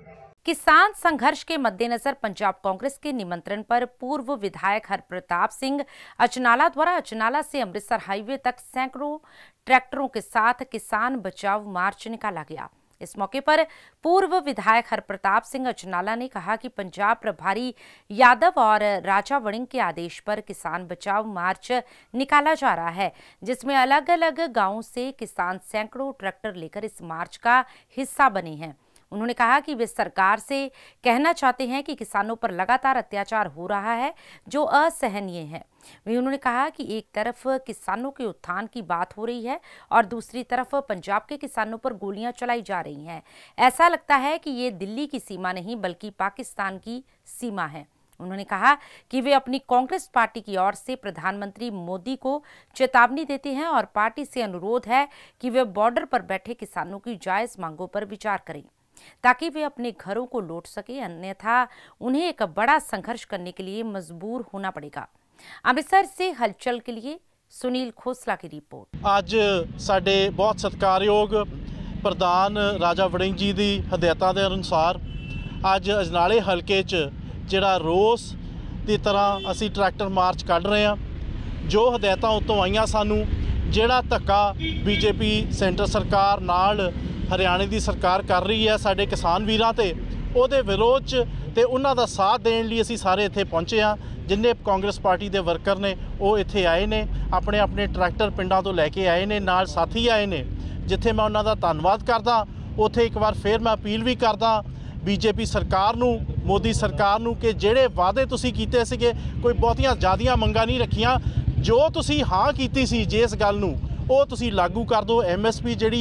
किसान संघर्ष के मद्देनजर पंजाब कांग्रेस के निमंत्रण पर पूर्व विधायक हरप्रताप सिंह अचनाला द्वारा अचनाला से अमृतसर हाईवे तक सैकड़ों ट्रैक्टरों के साथ किसान बचाव मार्च निकाला गया। इस मौके पर पूर्व विधायक हरप्रताप सिंह अचनाला ने कहा कि पंजाब प्रभारी यादव और राजा वड़िंग के आदेश पर किसान बचाव मार्च निकाला जा रहा है जिसमें अलग अलग गांवों से किसान सैकड़ों ट्रैक्टर लेकर इस मार्च का हिस्सा बने हैं। उन्होंने कहा कि वे सरकार से कहना चाहते हैं कि किसानों पर लगातार अत्याचार हो रहा है जो असहनीय है। वहीं उन्होंने कहा कि एक तरफ किसानों के उत्थान की बात हो रही है और दूसरी तरफ पंजाब के किसानों पर गोलियां चलाई जा रही हैं। ऐसा लगता है कि ये दिल्ली की सीमा नहीं बल्कि पाकिस्तान की सीमा है। उन्होंने कहा कि वे अपनी कांग्रेस पार्टी की ओर से प्रधानमंत्री मोदी को चेतावनी देते हैं और पार्टी से अनुरोध है कि वे बॉर्डर पर बैठे किसानों की जायज मांगों पर विचार करें ताकि वे अपने घरों को लौट सके, अन्यथा उन्हें एक बड़ा संघर्ष करने के लिए मजबूर होना पड़ेगा। अमृतसर से हलचल के लिए सुनील खोसला की रिपोर्ट। ਅੱਜ ਸਾਡੇ ਬਹੁਤ ਸਤਿਕਾਰਯੋਗ ਪ੍ਰਧਾਨ ਰਾਜਾ ਵੜਿੰਗ ਜੀ ਦੀ ਹਦਾਇਤਾਂ ਦੇ ਅਨੁਸਾਰ ਅੱਜ ਅਜਨਾਲੇ ਹਲਕੇ 'ਚ ਜਿਹੜਾ ਰੋਸ ਦੀ ਤਰ੍ਹਾਂ ਅਸੀਂ ਟਰੈਕਟਰ ਮਾਰਚ ਕੱਢ ਰਹੇ ਹਾਂ। ਜੋ ਹਦਾਇਤਾਂ ਉੱਤੋਂ ਆਈਆਂ ਸਾਨੂੰ, ਜਿਹੜਾ ਧੱਕਾ ਬੀਜੇਪੀ ਸੈਂਟਰ ਸਰਕਾਰ ਨਾਲ ਹਰਿਆਣੇ ਦੀ ਸਰਕਾਰ ਕਰ ਰਹੀ ਹੈ ਸਾਡੇ ਕਿਸਾਨ ਵੀਰਾਂ ਤੇ, ਉਹਦੇ ਵਿਰੋਧ 'ਚ ਤੇ ਉਹਨਾਂ ਦਾ ਸਾਥ ਦੇਣ ਲਈ ਅਸੀਂ ਸਾਰੇ ਇੱਥੇ ਪਹੁੰਚੇ ਹਾਂ। ਜਿੰਨੇ ਕਾਂਗਰਸ ਪਾਰਟੀ ਦੇ ਵਰਕਰ ਨੇ ਉਹ ਇੱਥੇ ਆਏ ਨੇ, ਆਪਣੇ ਆਪਣੇ ਟਰੈਕਟਰ ਪਿੰਡਾਂ ਤੋਂ ਲੈ ਕੇ ਆਏ ਨੇ, ਨਾਲ ਸਾਥੀ ਆਏ ਨੇ। ਜਿੱਥੇ ਮੈਂ ਉਹਨਾਂ ਦਾ ਧੰਨਵਾਦ ਕਰਦਾ ਉੱਥੇ ਇੱਕ ਵਾਰ ਫੇਰ ਮੈਂ ਅਪੀਲ ਵੀ ਕਰਦਾ ਬੀਜੇਪੀ ਸਰਕਾਰ ਨੂੰ, ਮੋਦੀ ਸਰਕਾਰ ਨੂੰ ਕਿ ਜਿਹੜੇ ਵਾਅਦੇ ਤੁਸੀਂ ਕੀਤੇ ਸੀਗੇ, ਕੋਈ ਬਹੁਤੀਆਂ ਜ਼ਿਆਦੀਆਂ ਮੰਗਾਂ ਨਹੀਂ ਰੱਖੀਆਂ, ਜੋ ਤੁਸੀਂ ਹਾਂ ਕੀਤੀ ਸੀ ਜਿਸ ਗੱਲ ਨੂੰ ਉਹ ਤੁਸੀਂ ਲਾਗੂ ਕਰ ਦਿਓ। ਐਮ ਐਸ ਪੀ ਜਿਹੜੀ ਹੈ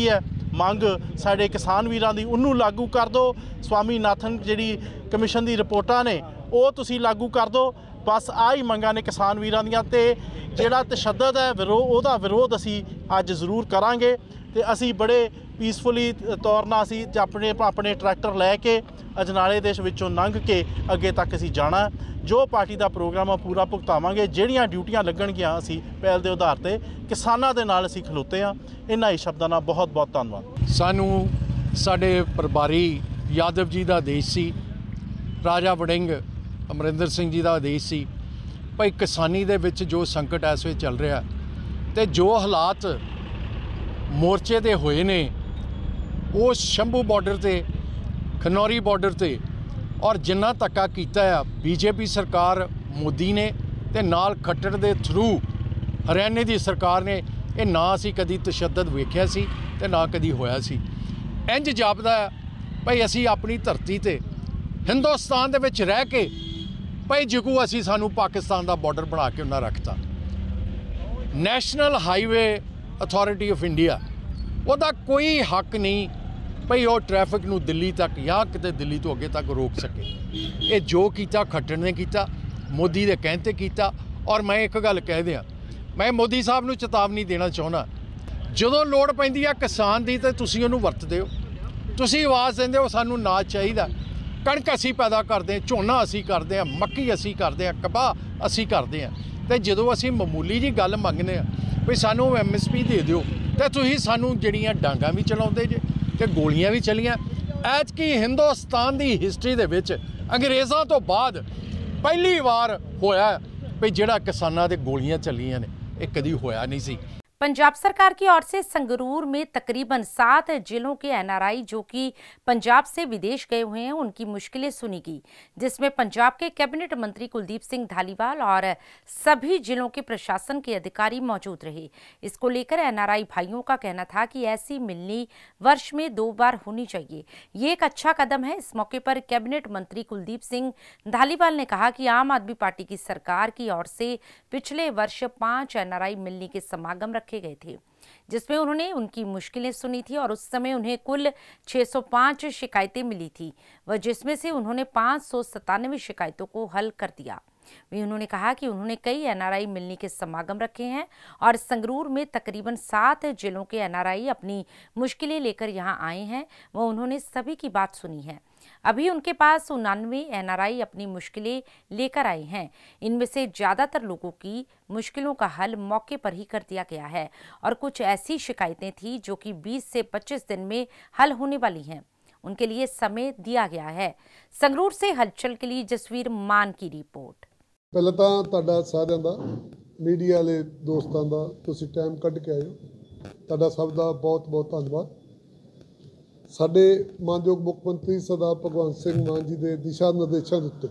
ਮੰਗ ਸਾਡੇ ਕਿਸਾਨ ਵੀਰਾਂ ਦੀ ਉਹਨੂੰ ਲਾਗੂ ਕਰ ਦਿਓ। ਸਵਾਮੀਨਾਥਨ ਜਿਹੜੀ ਕਮਿਸ਼ਨ ਦੀ ਰਿਪੋਰਟਾਂ ਨੇ ਉਹ ਤੁਸੀਂ ਲਾਗੂ ਕਰ ਦਿਓ। ਬਸ ਆਹ ਹੀ ਮੰਗਾਂ ਨੇ ਕਿਸਾਨ ਵੀਰਾਂ ਦੀਆਂ। ਤੇ ਜਿਹੜਾ ਤਸ਼ੱਦਦ ਹੈ ਵਿਰੋਧ ਉਹਦਾ ਵਿਰੋਧ ਅਸੀਂ ਅੱਜ ਜ਼ਰੂਰ ਕਰਾਂਗੇ। ਤੇ ਅਸੀਂ ਬੜੇ ਪੀਸਫੁਲੀ ਤੌਰ ਨਾਲ ਅਸੀਂ ਆਪਣੇ ਆਪਣੇ ਟਰੈਕਟਰ ਲੈ ਕੇ ਅਜਨਾਲੇ ਦੇ ਵਿੱਚੋਂ ਲੰਘ ਕੇ ਅੱਗੇ ਤੱਕ ਅਸੀਂ ਜਾਣਾ। ਜੋ ਪਾਰਟੀ ਦਾ ਪ੍ਰੋਗਰਾਮ ਆ ਪੂਰਾ ਭੁਗਤਾਵਾਂਗੇ। ਜਿਹੜੀਆਂ ਡਿਊਟੀਆਂ ਲੱਗਣਗੀਆਂ ਅਸੀਂ ਪਹਿਲ ਦੇ ਆਧਾਰ ਤੇ ਕਿਸਾਨਾਂ ਦੇ ਨਾਲ ਅਸੀਂ ਖਲੋਤੇ ਹਾਂ। ਇਹਨਾਂ ਹੀ ਸ਼ਬਦਾਂ ਨਾਲ ਬਹੁਤ ਬਹੁਤ ਧੰਨਵਾਦ। ਸਾਨੂੰ ਸਾਡੇ ਪ੍ਰਭਾਰੀ ਯਾਦਵ ਜੀ ਦਾ ਆਦੇਸ਼ ਸੀ, ਰਾਜਾ ਵੜਿੰਗ ਅਮਰਿੰਦਰ ਸਿੰਘ ਜੀ ਦਾ ਆਦੇਸ਼ ਸੀ ਭਾਈ ਕਿਸਾਨੀ ਦੇ ਵਿੱਚ ਜੋ ਸੰਕਟ ਇਸ ਵੇਲੇ ਚੱਲ ਰਿਹਾ ਤੇ ਜੋ ਹਾਲਾਤ ਮੋਰਚੇ ਦੇ ਹੋਏ ਨੇ ਉਹ ਸ਼ੰਭੂ ਬਾਰਡਰ ਤੇ ਖਨੌਰੀ ਬਾਰਡਰ ਤੇ ਔਰ ਜਿੰਨਾ ਧੱਕਾ ਕੀਤਾ ਆ ਬੀਜੇਪੀ ਸਰਕਾਰ ਮੋਦੀ ਨੇ ਤੇ ਨਾਲ ਖੱਟੜ ਦੇ ਥਰੂ ਹਰਿਆਣੇ ਦੀ ਸਰਕਾਰ ਨੇ, ਇਹ ਨਾ ਅਸੀਂ ਕਦੀ ਤਸ਼ੱਦਦ ਵੇਖਿਆ ਸੀ ਤੇ ਨਾ ਕਦੀ ਹੋਇਆ ਸੀ। ਇੰਜ ਜਾਪਦਾ ਭਾਈ ਅਸੀਂ ਆਪਣੀ ਧਰਤੀ ਤੇ ਹਿੰਦੁਸਤਾਨ ਦੇ ਵਿੱਚ ਰਹਿ ਕੇ ਭਾਈ ਜਿਕੂ ਅਸੀਂ ਸਾਨੂੰ ਪਾਕਿਸਤਾਨ ਦਾ ਬਾਰਡਰ ਬਣਾ ਕੇ ਉਹਨਾਂ ਰੱਖਤਾ। National highway authority of India ਉਹਦਾ ਕੋਈ ਹੱਕ ਨਹੀਂ ਭਾਈ ਉਹ ਟ੍ਰੈਫਿਕ ਨੂੰ ਦਿੱਲੀ ਤੱਕ ਜਾਂ ਕਿਤੇ ਦਿੱਲੀ ਤੋਂ ਅੱਗੇ ਤੱਕ ਰੋਕ ਸਕੇ। ਇਹ ਜੋ ਕੀਤਾ ਖੱਟੜ ਨੇ ਕੀਤਾ, ਮੋਦੀ ਦੇ ਕਹਿਣ 'ਤੇ ਕੀਤਾ। ਔਰ ਮੈਂ ਇੱਕ ਗੱਲ ਕਹਿ ਦਿਆਂ, ਮੈਂ ਮੋਦੀ ਸਾਹਿਬ ਨੂੰ ਚੇਤਾਵਨੀ ਦੇਣਾ ਚਾਹੁੰਦਾ, ਜਦੋਂ ਲੋੜ ਪੈਂਦੀ ਆ ਕਿਸਾਨ ਦੀ ਤਾਂ ਤੁਸੀਂ ਉਹਨੂੰ ਵਰਤਦੇ ਹੋ, ਤੁਸੀਂ ਆਵਾਜ਼ ਦਿੰਦੇ ਹੋ ਸਾਨੂੰ ਅਨਾਜ ਚਾਹੀਦਾ। ਕਣਕ ਅਸੀਂ ਪੈਦਾ ਕਰਦੇ ਹਾਂ, ਝੋਨਾ ਅਸੀਂ ਕਰਦੇ ਹਾਂ, ਮੱਕੀ ਅਸੀਂ ਕਰਦੇ ਹਾਂ, ਕਪਾਹ ਅਸੀਂ ਕਰਦੇ ਹਾਂ। ਤੇ ਜਦੋਂ ਅਸੀਂ ਮਾਮੂਲੀ ਜੀ ਗੱਲ ਮੰਗਦੇ ਹਾਂ ਵੀ ਸਾਨੂੰ ਐਮ ਐਸ ਪੀ ਦੇ ਦਿਓ ਤੇ ਤੁਸੀਂ ਸਾਨੂੰ ਜਿਹੜੀਆਂ ਡਾਂਗਾਂ ਵੀ ਚਲਾਉਂਦੇ ਜੇ ਤੇ ਗੋਲੀਆਂ ਵੀ ਚੱਲੀਆਂ। ਐਤਕੀ ਹਿੰਦੁਸਤਾਨ ਦੀ ਹਿਸਟਰੀ ਦੇ ਵਿੱਚ ਅੰਗਰੇਜ਼ਾਂ ਤੋਂ ਬਾਅਦ ਪਹਿਲੀ ਵਾਰ ਹੋਇਆ ਵੀ ਜਿਹੜਾ ਕਿਸਾਨਾਂ ਦੇ ਗੋਲੀਆਂ ਚੱਲੀਆਂ ਨੇ, ਇਹ ਕਦੀ ਹੋਇਆ नहीं सी। पंजाब सरकार की ओर से संगरूर में तकरीबन सात जिलों के एन आर आई जो कि पंजाब से विदेश गए हुए हैं उनकी मुश्किलें सुनी गई, जिसमें पंजाब के कैबिनेट मंत्री कुलदीप सिंह धालीवाल और सभी जिलों के प्रशासन के अधिकारी मौजूद रहे। इसको लेकर एन आर आई भाइयों का कहना था कि ऐसी मिलनी वर्ष में दो बार होनी चाहिए, ये एक अच्छा कदम है। इस मौके पर कैबिनेट मंत्री कुलदीप सिंह धालीवाल ने कहा कि आम आदमी पार्टी की सरकार की ओर से पिछले वर्ष पांच एन आर आई मिलनी के समागम रखे गए थे, जिसमें उन्होंने उनकी मुश्किलें सुनी थी और उस समय उन्हें कुल छह सौ पाँच शिकायतें मिली थी व जिसमें से उन्होंने पाँच सौ सतानवे शिकायतों को हल कर दिया। भी उन्होंने कहा कि उन्होंने कई एन आर आई मिलनी के समागम रखे हैं और संगरूर में तकरीबन सात जिलों के एन आर आई अपनी मुश्किलें लेकर यहाँ आए हैं व उन्होंने सभी की बात सुनी है। अभी उनके पास उन्नानवे एन आर आई अपनी मुश्किलें लेकर आए हैं। इनमें से ज़्यादातर लोगों की मुश्किलों का हल मौके पर ही कर दिया गया है और कुछ ऐसी शिकायतें थी जो कि बीस से पच्चीस दिन में हल होने वाली हैं, उनके लिए समय दिया गया है। संगरूर से हलचल के लिए जसवीर मान की रिपोर्ट। ਪਹਿਲਾਂ ਤਾਂ ਤੁਹਾਡਾ ਸਾਰਿਆਂ ਦਾ ਮੀਡੀਆ ਵਾਲੇ ਦੋਸਤਾਂ ਦਾ ਤੁਸੀਂ ਟਾਈਮ ਕੱਢ ਕੇ ਆਏ ਹੋ, ਤੁਹਾਡਾ ਸਭ ਦਾ ਬਹੁਤ ਬਹੁਤ ਧੰਨਵਾਦ। ਸਾਡੇ ਮਾਨਯੋਗ ਮੁੱਖ ਮੰਤਰੀ ਸਰਦਾਰ ਭਗਵੰਤ ਸਿੰਘ ਮਾਨ ਜੀ ਦੇ ਦਿਸ਼ਾ ਨਿਰਦੇਸ਼ਾਂ ਦੇ ਉੱਤੇ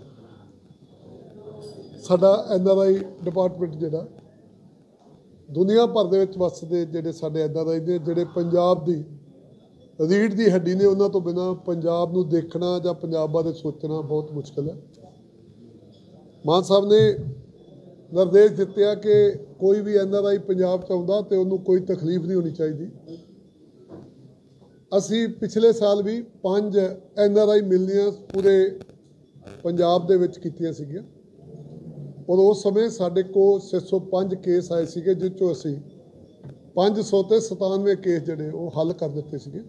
ਸਾਡਾ ਐਨ ਆਰ ਆਈ ਡਿਪਾਰਟਮੈਂਟ ਜਿਹੜਾ ਦੁਨੀਆ ਭਰ ਦੇ ਵਿੱਚ ਵੱਸਦੇ ਜਿਹੜੇ ਸਾਡੇ ਐਨ ਆਰ ਆਈ ਨੇ, ਜਿਹੜੇ ਪੰਜਾਬ ਦੀ ਰੀੜ੍ਹ ਦੀ ਹੱਡੀ ਨੇ, ਉਹਨਾਂ ਤੋਂ ਬਿਨਾਂ ਪੰਜਾਬ ਨੂੰ ਦੇਖਣਾ ਜਾਂ ਪੰਜਾਬ ਬਾਰੇ ਸੋਚਣਾ ਬਹੁਤ ਮੁਸ਼ਕਲ ਹੈ। ਮਾਨ ਸਾਹਿਬ ਨੇ ਨਿਰਦੇਸ਼ ਦਿੱਤੇ ਆ ਕਿ ਕੋਈ ਵੀ ਐਨ ਆਰ ਆਈ ਪੰਜਾਬ 'ਚ ਆਉਂਦਾ ਤੇ ਉਹਨੂੰ ਕੋਈ ਤਕਲੀਫ ਨਹੀਂ ਹੋਣੀ ਚਾਹੀਦੀ। ਅਸੀਂ ਪਿਛਲੇ ਸਾਲ ਵੀ ਪੰਜ ਐਨ ਆਰ ਆਈ ਮਿਲਣੀਆਂ ਪੂਰੇ ਪੰਜਾਬ ਦੇ ਵਿੱਚ ਕੀਤੀਆਂ ਸੀਗੀਆਂ ਔਰ ਉਸ ਸਮੇਂ ਸਾਡੇ ਕੋਲ ਛੇ ਸੌ ਪੰਜ ਕੇਸ ਆਏ ਸੀਗੇ, ਜਿਸ 'ਚੋਂ ਅਸੀਂ ਪੰਜ ਸੌ ਤੇ ਸਤਾਨਵੇਂ ਕੇਸ ਜਿਹੜੇ ਉਹ ਹੱਲ ਕਰ ਦਿੱਤੇ ਸੀਗੇ।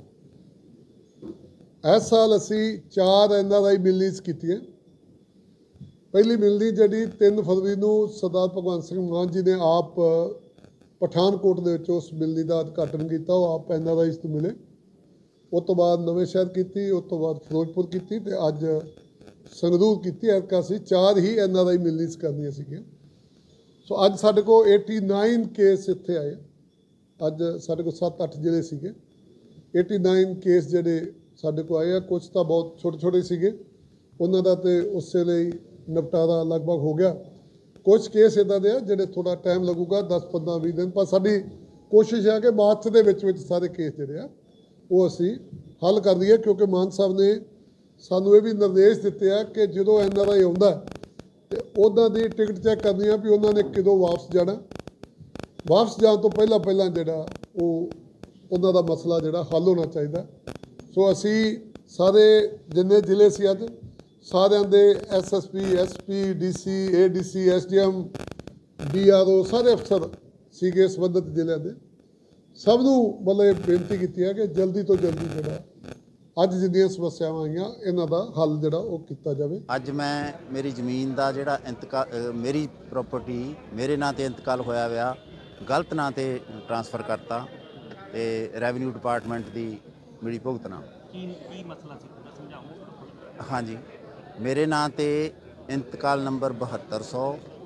ਇਸ ਸਾਲ ਅਸੀਂ ਚਾਰ ਐਨ ਆਰ ਆਈ ਮਿਲਣੀਆਂ ਕੀਤੀਆਂ। ਪਹਿਲੀ ਮਿਲਣੀ ਜਿਹੜੀ ਤਿੰਨ ਫਰਵਰੀ ਨੂੰ ਸਰਦਾਰ ਭਗਵੰਤ ਸਿੰਘ ਮਾਨ ਜੀ ਨੇ ਆਪ ਪਠਾਨਕੋਟ ਦੇ ਵਿੱਚ ਉਸ ਮਿਲਣੀ ਦਾ ਉਦਘਾਟਨ ਕੀਤਾ, ਉਹ ਆਪ ਐਨ ਆਰ ਆਈਜ਼ ਤੋਂ ਮਿਲੇ। ਉਸ ਤੋਂ ਬਾਅਦ ਨਵੇਂ ਸ਼ਹਿਰ ਕੀਤੀ, ਉਸ ਤੋਂ ਬਾਅਦ ਫਿਰੋਜ਼ਪੁਰ ਕੀਤੀ ਤੇ ਅੱਜ ਸੰਗਰੂਰ ਕੀਤੀ। ਐਤਕਾਂ ਅਸੀਂ ਚਾਰ ਹੀ ਐਨ ਆਰ ਆਈ ਮਿਲਣੀਆਂ ਕਰਨੀਆਂ ਸੀਗੀਆਂ। ਸੋ ਅੱਜ ਸਾਡੇ ਕੋਲ ਨੜ੍ਹਿਨਵੇਂ ਕੇਸ ਇੱਥੇ ਆਏ। ਅੱਜ ਸਾਡੇ ਕੋਲ ਸੱਤ ਅੱਠ ਜ਼ਿਲ੍ਹੇ ਸੀਗੇ, ਨੜ੍ਹਿਨਵੇਂ ਕੇਸ ਜਿਹੜੇ ਸਾਡੇ ਕੋਲ ਆਏ ਆ। ਕੁਛ ਤਾਂ ਬਹੁਤ ਛੋਟੇ ਛੋਟੇ ਸੀਗੇ, ਉਹਨਾਂ ਦਾ ਤੇ ਉਸੇ ਲਈ ਨਿਪਟਾਰਾ ਲਗਭਗ ਹੋ ਗਿਆ। ਕੁਝ ਕੇਸ ਇੱਦਾਂ ਦੇ ਆ ਜਿਹੜੇ ਥੋੜ੍ਹਾ ਟਾਈਮ ਲੱਗੂਗਾ, ਦਸ ਪੰਦਰਾਂ ਵੀਹ ਦਿਨ, ਪਰ ਸਾਡੀ ਕੋਸ਼ਿਸ਼ ਹੈ ਕਿ ਮਾਰਚ ਦੇ ਵਿੱਚ ਵਿੱਚ ਸਾਰੇ ਕੇਸ ਜਿਹੜੇ ਆ ਉਹ ਅਸੀਂ ਹੱਲ ਕਰ ਦਈਏ, ਕਿਉਂਕਿ ਮਾਨ ਸਾਹਿਬ ਨੇ ਸਾਨੂੰ ਇਹ ਵੀ ਨਿਰਦੇਸ਼ ਦਿੱਤੇ ਆ ਕਿ ਜਦੋਂ ਐਨ ਆਰ ਆਈ ਆਉਂਦਾ ਤੇ ਉਹਨਾਂ ਦੀ ਟਿਕਟ ਚੈੱਕ ਕਰਨੀ ਆ ਵੀ ਉਹਨਾਂ ਨੇ ਕਦੋਂ ਵਾਪਸ ਜਾਣਾ। ਵਾਪਸ ਜਾਣ ਤੋਂ ਪਹਿਲਾਂ ਪਹਿਲਾਂ ਜਿਹੜਾ ਉਹ ਉਹਨਾਂ ਦਾ ਮਸਲਾ ਜਿਹੜਾ ਹੱਲ ਹੋਣਾ ਚਾਹੀਦਾ। ਸੋ ਅਸੀਂ ਸਾਰੇ ਜਿੰਨੇ ਜ਼ਿਲ੍ਹੇ ਸੀ ਅੱਜ ਸਾਰਿਆਂ ਦੇ S S P S P D C A D C S D M D R O ਸਾਰੇ ਅਫਸਰ ਸੀਗੇ ਸੰਬੰਧਿਤ ਜ਼ਿਲ੍ਹਿਆਂ ਦੇ, ਸਭ ਨੂੰ ਮਤਲਬ ਬੇਨਤੀ ਕੀਤੀ ਹੈ ਕਿ ਜਲਦੀ ਤੋਂ ਜਲਦੀ ਜਿਹੜਾ ਅੱਜ ਜਿੰਨੀਆਂ ਸਮੱਸਿਆਵਾਂ ਆਈਆਂ ਇਹਨਾਂ ਦਾ ਹੱਲ ਜਿਹੜਾ ਉਹ ਕੀਤਾ ਜਾਵੇ। ਅੱਜ ਮੈਂ ਮੇਰੀ ਜ਼ਮੀਨ ਦਾ ਜਿਹੜਾ ਇੰਤਕਾਲ ਮੇਰੀ ਪ੍ਰਾਪਰਟੀ ਮੇਰੇ ਨਾਂ ਤੇ ਇੰਤਕਾਲ ਹੋਇਆ ਹੋਇਆ ਗਲਤ ਨਾਂ ਤੇ ਟ੍ਰਾਂਸਫਰ ਕਰਤਾ ਤੇ ਰੈਵਨਿਊ ਡਿਪਾਰਟਮੈਂਟ ਦੀ ਮਿਲੀ ਭੁਗਤ ਨਾਲ। ਕੀ ਕੀ ਮਸਲਾ ਸੀ ਪੂਰਾ ਸਮਝਾਓ। ਹਾਂਜੀ, ਮੇਰੇ ਨਾਂ ਤੇ ਇੰਤਕਾਲ ਨੰਬਰ ਬਹੱਤਰ ਸੌ,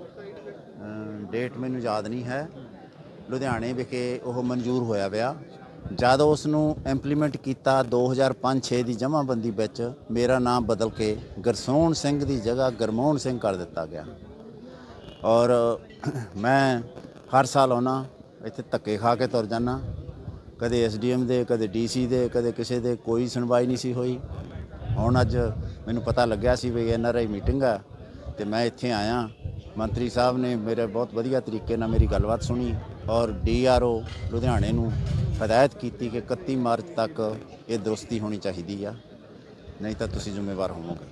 ਡੇਟ ਮੈਨੂੰ ਯਾਦ ਨਹੀਂ ਹੈ, ਲੁਧਿਆਣੇ ਵਿਖੇ ਉਹ ਮਨਜ਼ੂਰ ਹੋਇਆ ਪਿਆ। ਜਦ ਉਸ ਨੂੰ ਇੰਪਲੀਮੈਂਟ ਕੀਤਾ ਦੋ ਹਜ਼ਾਰ ਪੰਜ ਛੇ ਦੀ ਜਮ੍ਹਾਂਬੰਦੀ ਵਿੱਚ ਮੇਰਾ ਨਾਮ ਬਦਲ ਕੇ ਗੁਰਸੋਹਣ ਸਿੰਘ ਦੀ ਜਗ੍ਹਾ ਗੁਰਮੋਹਨ ਸਿੰਘ ਕਰ ਦਿੱਤਾ ਗਿਆ। ਔਰ ਮੈਂ ਹਰ ਸਾਲ ਆਉਣਾ ਇੱਥੇ ਧੱਕੇ ਖਾ ਕੇ ਤੁਰ ਜਾਂਦਾ, ਕਦੇ ਐਸ ਡੀ ਐਮ ਦੇ, ਕਦੇ ਡੀ ਸੀ ਦੇ, ਕਦੇ ਕਿਸੇ ਦੇ, ਕੋਈ ਸੁਣਵਾਈ ਨਹੀਂ ਸੀ ਹੋਈ। ਹੁਣ ਅੱਜ ਮੈਨੂੰ ਪਤਾ ਲੱਗਿਆ ਸੀ ਵੀ ਐਨ ਆਰ ਆਈ ਮੀਟਿੰਗ ਆ ਅਤੇ ਮੈਂ ਇੱਥੇ ਆਇਆ। ਮੰਤਰੀ ਸਾਹਿਬ ਨੇ ਮੇਰੇ ਬਹੁਤ ਵਧੀਆ ਤਰੀਕੇ ਨਾਲ ਮੇਰੀ ਗੱਲਬਾਤ ਸੁਣੀ ਔਰ ਡੀ ਆਰ ਓ ਲੁਧਿਆਣੇ ਨੂੰ ਹਦਾਇਤ ਕੀਤੀ ਕਿ ਇਕੱਤੀ ਮਾਰਚ ਤੱਕ ਇਹ ਦਰੁਸਤੀ ਹੋਣੀ ਚਾਹੀਦੀ ਆ, ਨਹੀਂ ਤਾਂ ਤੁਸੀਂ ਜ਼ਿੰਮੇਵਾਰ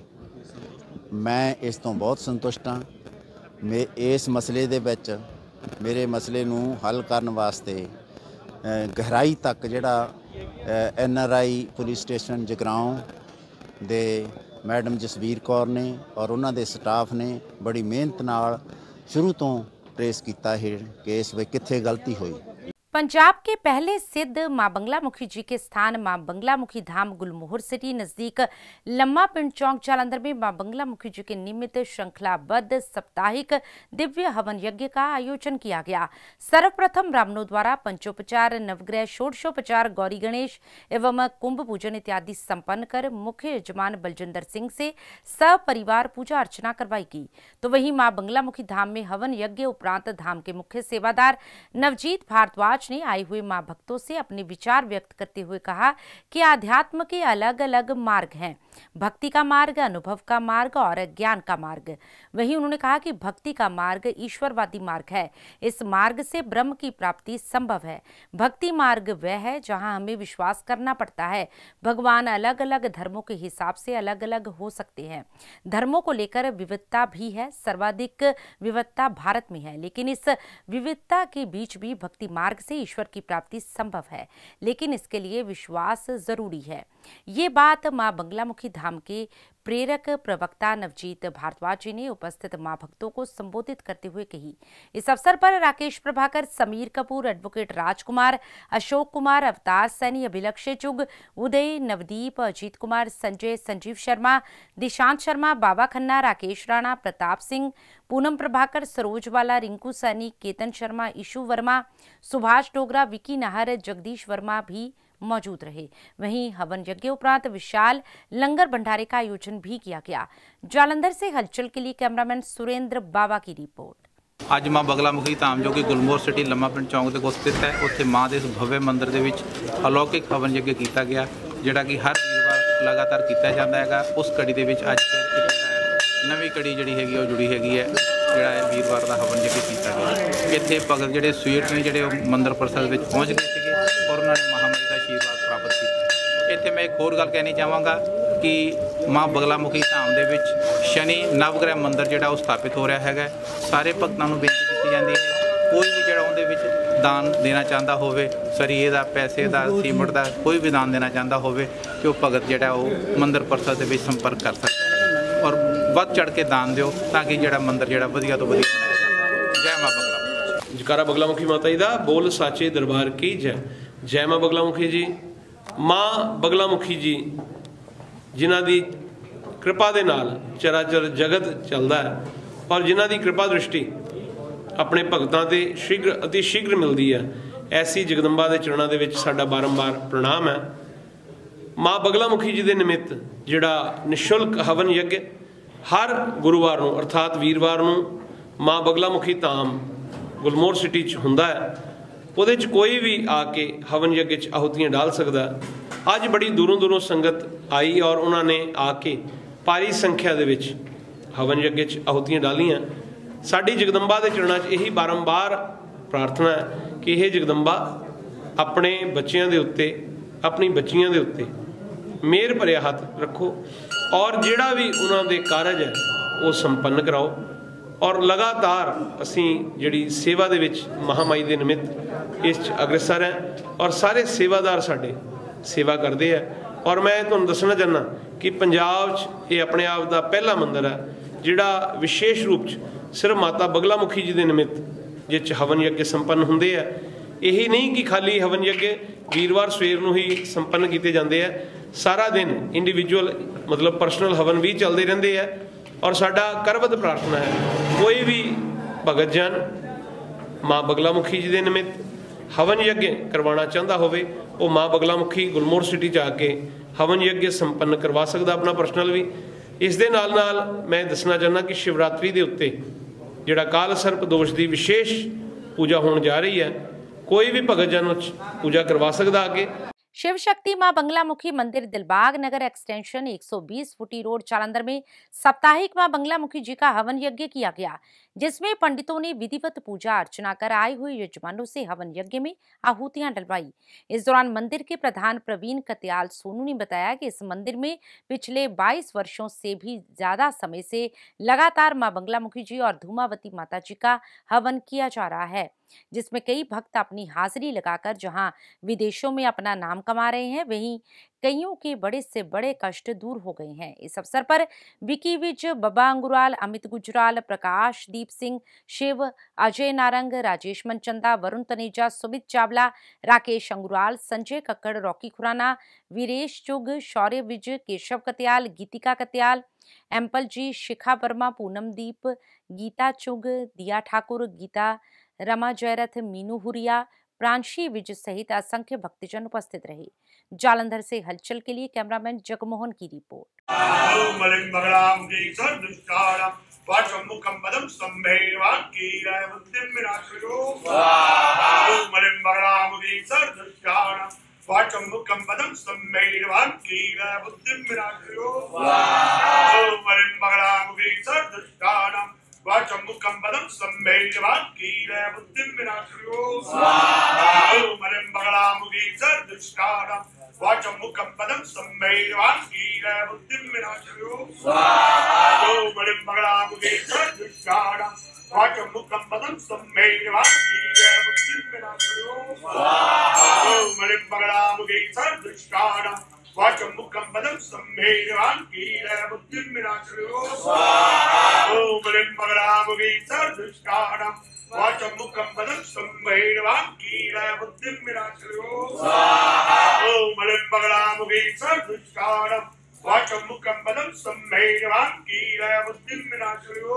ਹੋਵੋਗੇ। ਮੈਂ ਇਸ ਤੋਂ ਬਹੁਤ ਸੰਤੁਸ਼ਟ ਹਾਂ। ਮੇ ਇਸ ਮਸਲੇ ਦੇ ਵਿੱਚ ਮੇਰੇ ਮਸਲੇ ਨੂੰ ਹੱਲ ਕਰਨ ਵਾਸਤੇ ਗਹਿਰਾਈ ਤੱਕ ਜਿਹੜਾ N R I police station Jagraon ਦੇ ਮੈਡਮ ਜਸਵੀਰ ਕੌਰ ਨੇ ਔਰ ਉਹਨਾਂ ਦੇ ਸਟਾਫ ਨੇ ਬੜੀ ਮਿਹਨਤ ਨਾਲ ਸ਼ੁਰੂ ਤੋਂ ट्रेस किया है केस में कित्थे गलती हुई। पंजाब के पहले सिद्ध मां बंगलामुखी जी के स्थान मां बंगलामुखी धाम गुलमोहर सिटी नजदीक लम्मा पिंड चौक जालंधर में मां बंगलामुखी जी के निमित्त श्रृंखलाबद्ध साप्ताहिक दिव्य हवन यज्ञ का आयोजन किया गया। सर्वप्रथम ब्राह्मणों द्वारा पंचोपचार, नवग्रह, षोडशोपचार, गौरी गणेश एवं कुंभ पूजन इत्यादि संपन्न कर मुख्य यजमान बलजिंदर सिंह से सपरिवार पूजा अर्चना करवाई गई। तो वहीं मां बंगलामुखी धाम में हवन यज्ञ उपरांत धाम के मुख्य सेवादार नवजीत भारद्वाज ने आए हुए मां भक्तों से अपने विचार व्यक्त करते हुए कहा कि आध्यात्म के अलग अलग मार्ग हैं, भक्ति का मार्ग, अनुभव का मार्ग और ज्ञान का मार्ग। वहीं उन्होंने कहा कि भक्ति का मार्ग ईश्वरवादी मार्ग है, इस मार्ग से ब्रह्म की प्राप्ति संभव है। भक्ति मार्ग वह है जहां हमें विश्वास करना पड़ता है भगवान अलग अलग धर्मों के हिसाब से अलग अलग हो सकते हैं। धर्मों को लेकर विविधता भी है, सर्वाधिक विविधता भारत में है, लेकिन इस विविधता के बीच भी भक्ति मार्ग से ईश्वर की प्राप्ति संभव है, लेकिन इसके लिए विश्वास जरूरी है। ये बात मां बंगलामुखी धाम के प्रेरक प्रवक्ता नवजीत भारद्वाज जी ने उपस्थित मां भक्तों को संबोधित करते हुए कही। इस अवसर पर राकेश प्रभाकर, समीर कपूर, एडवोकेट राजकुमार, अशोक कुमार, अवतार सैनी, अभिलक्ष्य चुग, उदय, नवदीप, अजीत कुमार, संजय, संजीव शर्मा, दिशांत शर्मा, बाबा खन्ना, राकेश राणा, प्रताप सिंह, पूनम प्रभाकर, सरोजवाला, रिंकू सैनी, केतन शर्मा, ईशु वर्मा, सुभाष डोगरा, विकी नाहर, जगदीश वर्मा भी मौजूद रहे। वहीं हवन यज्ञ उपरांत विशाल लंगर भंडारे का आयोजन भी किया गया। जालंधर से हलचल के लिए कैमरामैन सुरेंद्र बाबा की रिपोर्ट। ਅੱਜ ਮਾਂ ਬਗਲਾਮੁਖੀ ਧਾਮ ਜੋ ਕਿ ਗੁਲਮੋਹਰ ਸਿਟੀ ਲੰਮਾ ਪਿੰਡ ਚੌਂਕ ਦੇ ਕੋਲ ਸਥਿਤ ਹੈ, ਉੱਥੇ ਮਾਂ ਦੇ ਇਸ ਭव्य ਮੰਦਿਰ ਦੇ ਵਿੱਚ ਅਲੌਕਿਕ ਹਵਨ ਯੱਗ ਕੀਤਾ ਗਿਆ, ਜਿਹੜਾ ਕਿ ਹਰ ਵੀਰਵਾਰ ਲਗਾਤਾਰ ਕੀਤਾ ਜਾਂਦਾ ਹੈਗਾ। ਉਸ ਕੜੀ ਦੇ ਵਿੱਚ ਅੱਜ ਫਿਰ ਇੱਕ ਨਵੀਂ ਕੜੀ ਜਿਹੜੀ ਹੈਗੀ ਉਹ ਜੁੜੀ ਹੈਗੀ ਹੈ, ਜਿਹੜਾ ਵੀਰਵਾਰ ਦਾ ਹਵਨ ਯੱਗ ਕੀਤਾ ਗਿਆ। ਇੱਥੇ ਭਗਤ ਜਿਹੜੇ ਸਵੀਟ ਨੇ ਜਿਹੜੇ ਉਹ ਮੰਦਿਰ ਪਰਿਸਰ ਵਿੱਚ ਪਹੁੰਚ ਗਏ ਸੀਗੇ ਔਰ ਉਹਨਾਂ ਨੇ ਮਹਾਮਾਈ ਦਾ ਆਸ਼ੀਰਵਾਦ ਪ੍ਰਾਪਤ ਕੀਤਾ। ਇੱਥੇ ਮੈਂ ਇੱਕ ਹੋਰ ਗੱਲ ਕਹਿਣੀ ਚਾਹਾਂਗਾ ਕਿ ਮਾਂ ਬਗਲਾਮੁਖੀ ਧਾਮ ਦੇ ਵਿੱਚ ਸ਼ਨੀ ਨਵਗ੍ਰਹਿ ਮੰਦਿਰ ਜਿਹੜਾ ਉਹ ਸਥਾਪਿਤ ਹੋ ਰਿਹਾ ਹੈਗਾ। ਸਾਰੇ ਭਗਤਾਂ ਨੂੰ ਬੇਨਤੀ ਕੀਤੀ ਜਾਂਦੀ ਹੈ, ਕੋਈ ਵੀ ਜਿਹੜਾ ਉਹਦੇ ਵਿੱਚ ਦਾਨ ਦੇਣਾ ਚਾਹੁੰਦਾ ਹੋਵੇ, ਸਰੀਏ ਦਾ, ਪੈਸੇ ਦਾ, ਸੀਮਟ ਦਾ, ਕੋਈ ਵੀ ਦਾਨ ਦੇਣਾ ਚਾਹੁੰਦਾ ਹੋਵੇ ਕਿ ਉਹ ਭਗਤ ਜਿਹੜਾ ਉਹ ਮੰਦਿਰ ਪਰਿਸਰ ਦੇ ਵਿੱਚ ਸੰਪਰਕ ਕਰ ਸਕਦਾ ਹੈ ਔਰ ਵੱਧ ਚੜ੍ਹ ਕੇ ਦਾਨ ਦਿਓ ਤਾਂ ਕਿ ਜਿਹੜਾ ਮੰਦਿਰ ਜਿਹੜਾ ਵਧੀਆ ਤੋਂ ਵਧੀਆ ਬਣਾਇਆ ਜਾ ਸਕੇ। ਜੈ ਮਾਂ ਬਗਲਾਮੁਖੀ। ਜਕਾਰਾ ਬਗਲਾਮੁਖੀ ਮਾਤਾ ਜੀ ਦਾ, ਬੋਲ ਸਾਚੇ ਦਰਬਾਰ ਕੀ ਜੈ। ਜੈ ਮਾਂ ਬਗਲਾਮੁਖੀ ਜੀ। ਮਾਂ ਬਗਲਾਮੁਖੀ ਜੀ ਜਿਨ੍ਹਾਂ ਦੀ ਕਿਰਪਾ ਦੇ ਨਾਲ ਚਰਾਚਰ ਜਗਤ ਚੱਲਦਾ ਹੈ ਔਰ ਜਿਨ੍ਹਾਂ ਦੀ ਕਿਰਪਾ ਦ੍ਰਿਸ਼ਟੀ ਆਪਣੇ ਭਗਤਾਂ ਤੇ ਸ਼ੀਘਰ ਅਤੀ ਸ਼ੀਘਰ ਮਿਲਦੀ ਹੈ, ਐਸੀ ਜਗਦੰਬਾ ਦੇ ਚਰਨਾਂ ਦੇ ਵਿੱਚ ਸਾਡਾ ਬਾਰੰਬਾਰ ਪ੍ਰਣਾਮ ਹੈ। ਮਾਂ ਬਗਲਾਮੁਖੀ ਜੀ ਦੇ ਨਿਮਿਤ ਜਿਹੜਾ ਨਿਸ਼ੁਲਕ ਹਵਨ ਯੱਗ ਹਰ ਗੁਰੂਵਾਰ ਨੂੰ ਅਰਥਾਤ ਵੀਰਵਾਰ ਨੂੰ ਮਾਂ ਬਗਲਾਮੁਖੀ ਧਾਮ ਗੁਲਮੋਹਰ ਸਿਟੀ 'ਚ ਹੁੰਦਾ ਹੈ। ਉਹਦੇ 'ਚ ਕੋਈ ਵੀ ਆ ਕੇ ਹਵਨ ਯੱਗ 'ਚ ਆਹੁਤੀਆਂ ਡਾਲ ਸਕਦਾ। ਅੱਜ ਬੜੀ ਦੂਰੋਂ ਦੂਰੋਂ ਸੰਗਤ ਆਈ ਔਰ ਉਹਨਾਂ ਨੇ ਆ ਕੇ ਭਾਰੀ ਸੰਖਿਆ ਦੇ ਵਿੱਚ ਹਵਨ ਯੱਗ 'ਚ ਆਹੁਤੀਆਂ ਡਾਲੀਆਂ। ਸਾਡੀ ਜਗਦੰਬਾ ਦੇ ਚਰਨਾਂ 'ਚ ਇਹੀ ਬਾਰੰਬਾਰ ਪ੍ਰਾਰਥਨਾ ਹੈ ਕਿ ਇਹ ਜਗਦੰਬਾ ਆਪਣੇ ਬੱਚਿਆਂ ਦੇ ਉੱਤੇ, ਆਪਣੀ ਬੱਚੀਆਂ ਦੇ ਉੱਤੇ ਮਿਹਰ ਭਰਿਆ ਹੱਥ ਰੱਖੋ ਔਰ ਜਿਹੜਾ ਵੀ ਉਹਨਾਂ ਦੇ ਕਾਰਜ ਹੈ ਉਹ ਸੰਪੰਨ ਕਰਾਓ। ਔਰ ਲਗਾਤਾਰ ਅਸੀਂ ਜਿਹੜੀ ਸੇਵਾ ਦੇ ਵਿੱਚ ਮਹਾਮਾਈ ਦੇ ਨਿਮਿਤ ਇਸ 'ਚ ਅਗਰਸਰ ਹੈ ਔਰ ਸਾਰੇ ਸੇਵਾਦਾਰ ਸਾਡੇ ਸੇਵਾ ਕਰਦੇ ਹੈ। ਔਰ ਮੈਂ ਤੁਹਾਨੂੰ ਦੱਸਣਾ ਚਾਹੁੰਦਾ ਕਿ ਪੰਜਾਬ 'ਚ ਇਹ ਆਪਣੇ ਆਪ ਦਾ ਪਹਿਲਾ ਮੰਦਿਰ ਹੈ ਜਿਹੜਾ ਵਿਸ਼ੇਸ਼ ਰੂਪ 'ਚ ਸਿਰਫ ਮਾਤਾ ਬਗਲਾ ਮੁਖੀ ਜੀ ਦੇ ਨਿਮਿਤ ਜਿਸ 'ਚ ਹਵਨ ਯੱਗ ਸੰਪੰਨ ਹੁੰਦੇ ਆ। ਇਹ ਨਹੀਂ ਕਿ ਖਾਲੀ ਹਵਨ ਯੱਗ ਵੀਰਵਾਰ ਸਵੇਰ ਨੂੰ ਹੀ ਸੰਪੰਨ ਕੀਤੇ ਜਾਂਦੇ ਆ, ਸਾਰਾ ਦਿਨ ਇੰਡੀਵਿਜੂਅਲ ਮਤਲਬ ਪਰਸਨਲ ਹਵਨ ਵੀ ਚੱਲਦੇ ਰਹਿੰਦੇ ਆ। ਔਰ ਸਾਡਾ ਕਰਵਤ ਪ੍ਰਾਰਥਨਾ ਹੈ ਕੋਈ ਵੀ ਭਗਤ ਜਨ ਮਾਂ ਬਗਲਾ ਮੁਖੀ ਜੀ ਦੇ ਨਿਮਿਤ ਹਵਨ ਯੱਗ ਕਰਵਾਉਣਾ ਚਾਹੁੰਦਾ ਹੋਵੇ ਉਹ ਮਾਂ ਬਗਲਾ ਮੁਖੀ ਗੁਲਮੋਹਰ ਸਿਟੀ 'ਚ ਆ ਕੇ ਹਵਨ ਯੱਗ ਸੰਪੰਨ ਕਰਵਾ ਸਕਦਾ ਆਪਣਾ ਪਰਸਨਲ ਵੀ। ਇਸ ਦੇ ਨਾਲ ਨਾਲ ਮੈਂ ਦੱਸਣਾ ਚਾਹੁੰਦਾ ਕਿ ਸ਼ਿਵਰਾਤਰੀ ਦੇ ਉੱਤੇ ਜਿਹੜਾ ਕਾਲ ਸਰਪ ਦੋਸ਼ ਦੀ ਵਿਸ਼ੇਸ਼ ਪੂਜਾ ਹੋਣ ਜਾ ਰਹੀ ਹੈ, ਕੋਈ ਵੀ ਭਗਤ ਜਨ पूजा करवा सकता आगे। शिव शक्ति मां बंगलामुखी मंदिर दिलबाग नगर एक्सटेंशन एक सौ बीस फुटी रोड जालंधर में साप्ताहिक मां बंगलामुखी जी का हवन यज्ञ किया गया, जिसमें पंडितों ने विधिवत पूजा अर्चना कर आए हुए यजमानों से हवन यज्ञ में आहूतियां डलवाई। इस दौरान मंदिर के प्रधान प्रवीण कत्याल सोनू ने बताया कि इस मंदिर में पिछले बाईस वर्षों से भी ज्यादा समय से लगातार मां बंगलामुखी जी और धूमावती माता जी का हवन किया जा रहा है, जिसमें कई भक्त अपनी हाजिरी लगाकर जहां विदेशों में अपना नाम कमा रहे हैं, वहीं कईयों के बड़े से बड़े कष्ट दूर हो गए हैं। इस अवसर पर विकी विज, बब्बा अंगुराल, अमित गुजराल, प्रकाश दीप सिंह, शिव, अजय नारंग, राजेश मनचंदा, वरुण तनेजा, सुमित चावला, राकेश अंगुराल, संजय कक्कड़, रॉकी खुराना, वीरेश चुग, शौर्य विज, केशव कत्याल, गीतिका कत्याल, एम्पल जी, शिखा वर्मा, पूनम दीप, गीता चुग, दिया ठाकुर, गीता रमा जयरथ, मीनू हुरिया, प्रांशी विज सहित असंख्य भक्तजन उपस्थित रहे। जालंधर से हलचल के लिए कैमरामैन जगमोहन की रिपोर्ट। वाचमुखं पदं सम्मेलवान् कीले बुद्धिं विनाशयो स्वाहा ओम बगलामुखी सर्वदुष्टानां वाचमुखं पदं सम्मेलवान् कीले बुद्धिं विनाशयो स्वाहा ओम बगलामुखी सर्वदुष्टानां वाचमुखं पदं सम्मेलवान् कीले बुद्धिं विनाशयो स्वाहा ओम बगलामुखी सर्वदुष्टानां वाचमुखं पदं सम्मेलवान् कीले बुद्धिं विनाशयो स्वाहा ओम बगलामुखी सर्वदुष्टानां वाचमुखं पदं सम्मेलवान् कीले बुद्धिं विनाशयो स्वाहा ओम बगलामुखी सर्वदुष्टानां वाचमुखं पदं सम्मेलवान् कीले बुद्धिं विनाशयो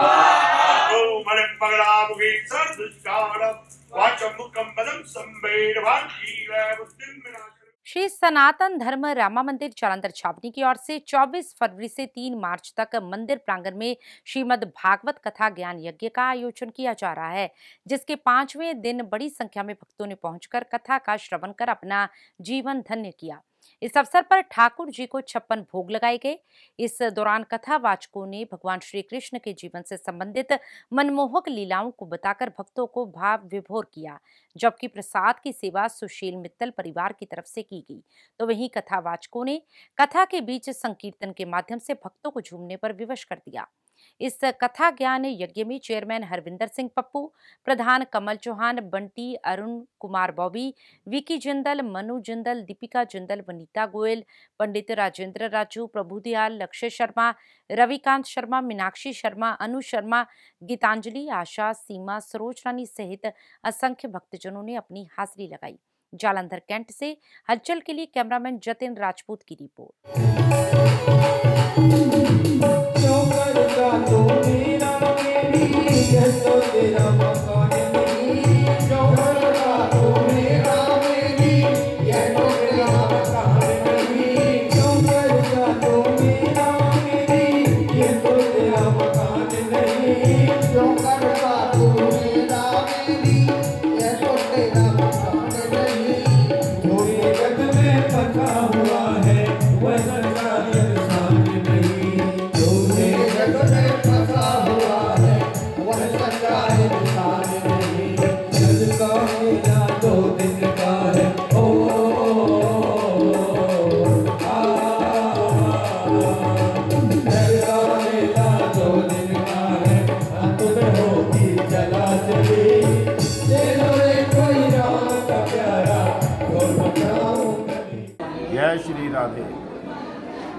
स्वाहा ओम बगलामुखी सर्वदुष्टानां वाचमुखं पदं सम्मेलवान् कीले बुद्धिं विनाशयो। श्री सनातन धर्म रामा मंदिर जालंधर छावनी की ओर से चौबीस फरवरी से तीन मार्च तक मंदिर प्रांगण में श्रीमद् भागवत कथा ज्ञान यज्ञ का आयोजन किया जा रहा है, जिसके पांचवें दिन बड़ी संख्या में भक्तों ने पहुंचकर कथा का श्रवण कर अपना जीवन धन्य किया। इस अवसर पर ठाकुर जी को छप्पन भोग लगाए गए। इस दौरान कथावाचकों ने भगवान श्री कृष्ण के जीवन से संबंधित मनमोहक लीलाओं को बताकर भक्तों को भाव विभोर किया, जबकि प्रसाद की सेवा सुशील मित्तल परिवार की तरफ से की गई। तो वहीं कथावाचकों ने कथा के बीच संकीर्तन के माध्यम से भक्तों को झूमने पर विवश कर दिया। इस कथा ज्ञान यज्ञ में चेयरमैन हरविंदर सिंह पप्पू, प्रधान कमल चौहान, बंटी, अरुण कुमार बॉबी, विकी जिंदल, मनु जिंदल, दीपिका जिंदल, वनीता गोयल, पंडित राजेंद्र राजू, प्रभुदयाल, लक्ष्य शर्मा, रविकांत शर्मा, मीनाक्षी शर्मा, अनु शर्मा, गीतांजलि, आशा, सीमा, सरोज रानी सहित असंख्य भक्तजनों ने अपनी हाजिरी लगाई। जालंधर कैंट से हलचल के लिए कैमरामैन जतिन राजपूत की रिपोर्ट। हुआ है वह संसार इंसान नहीं, जो जग में फंसा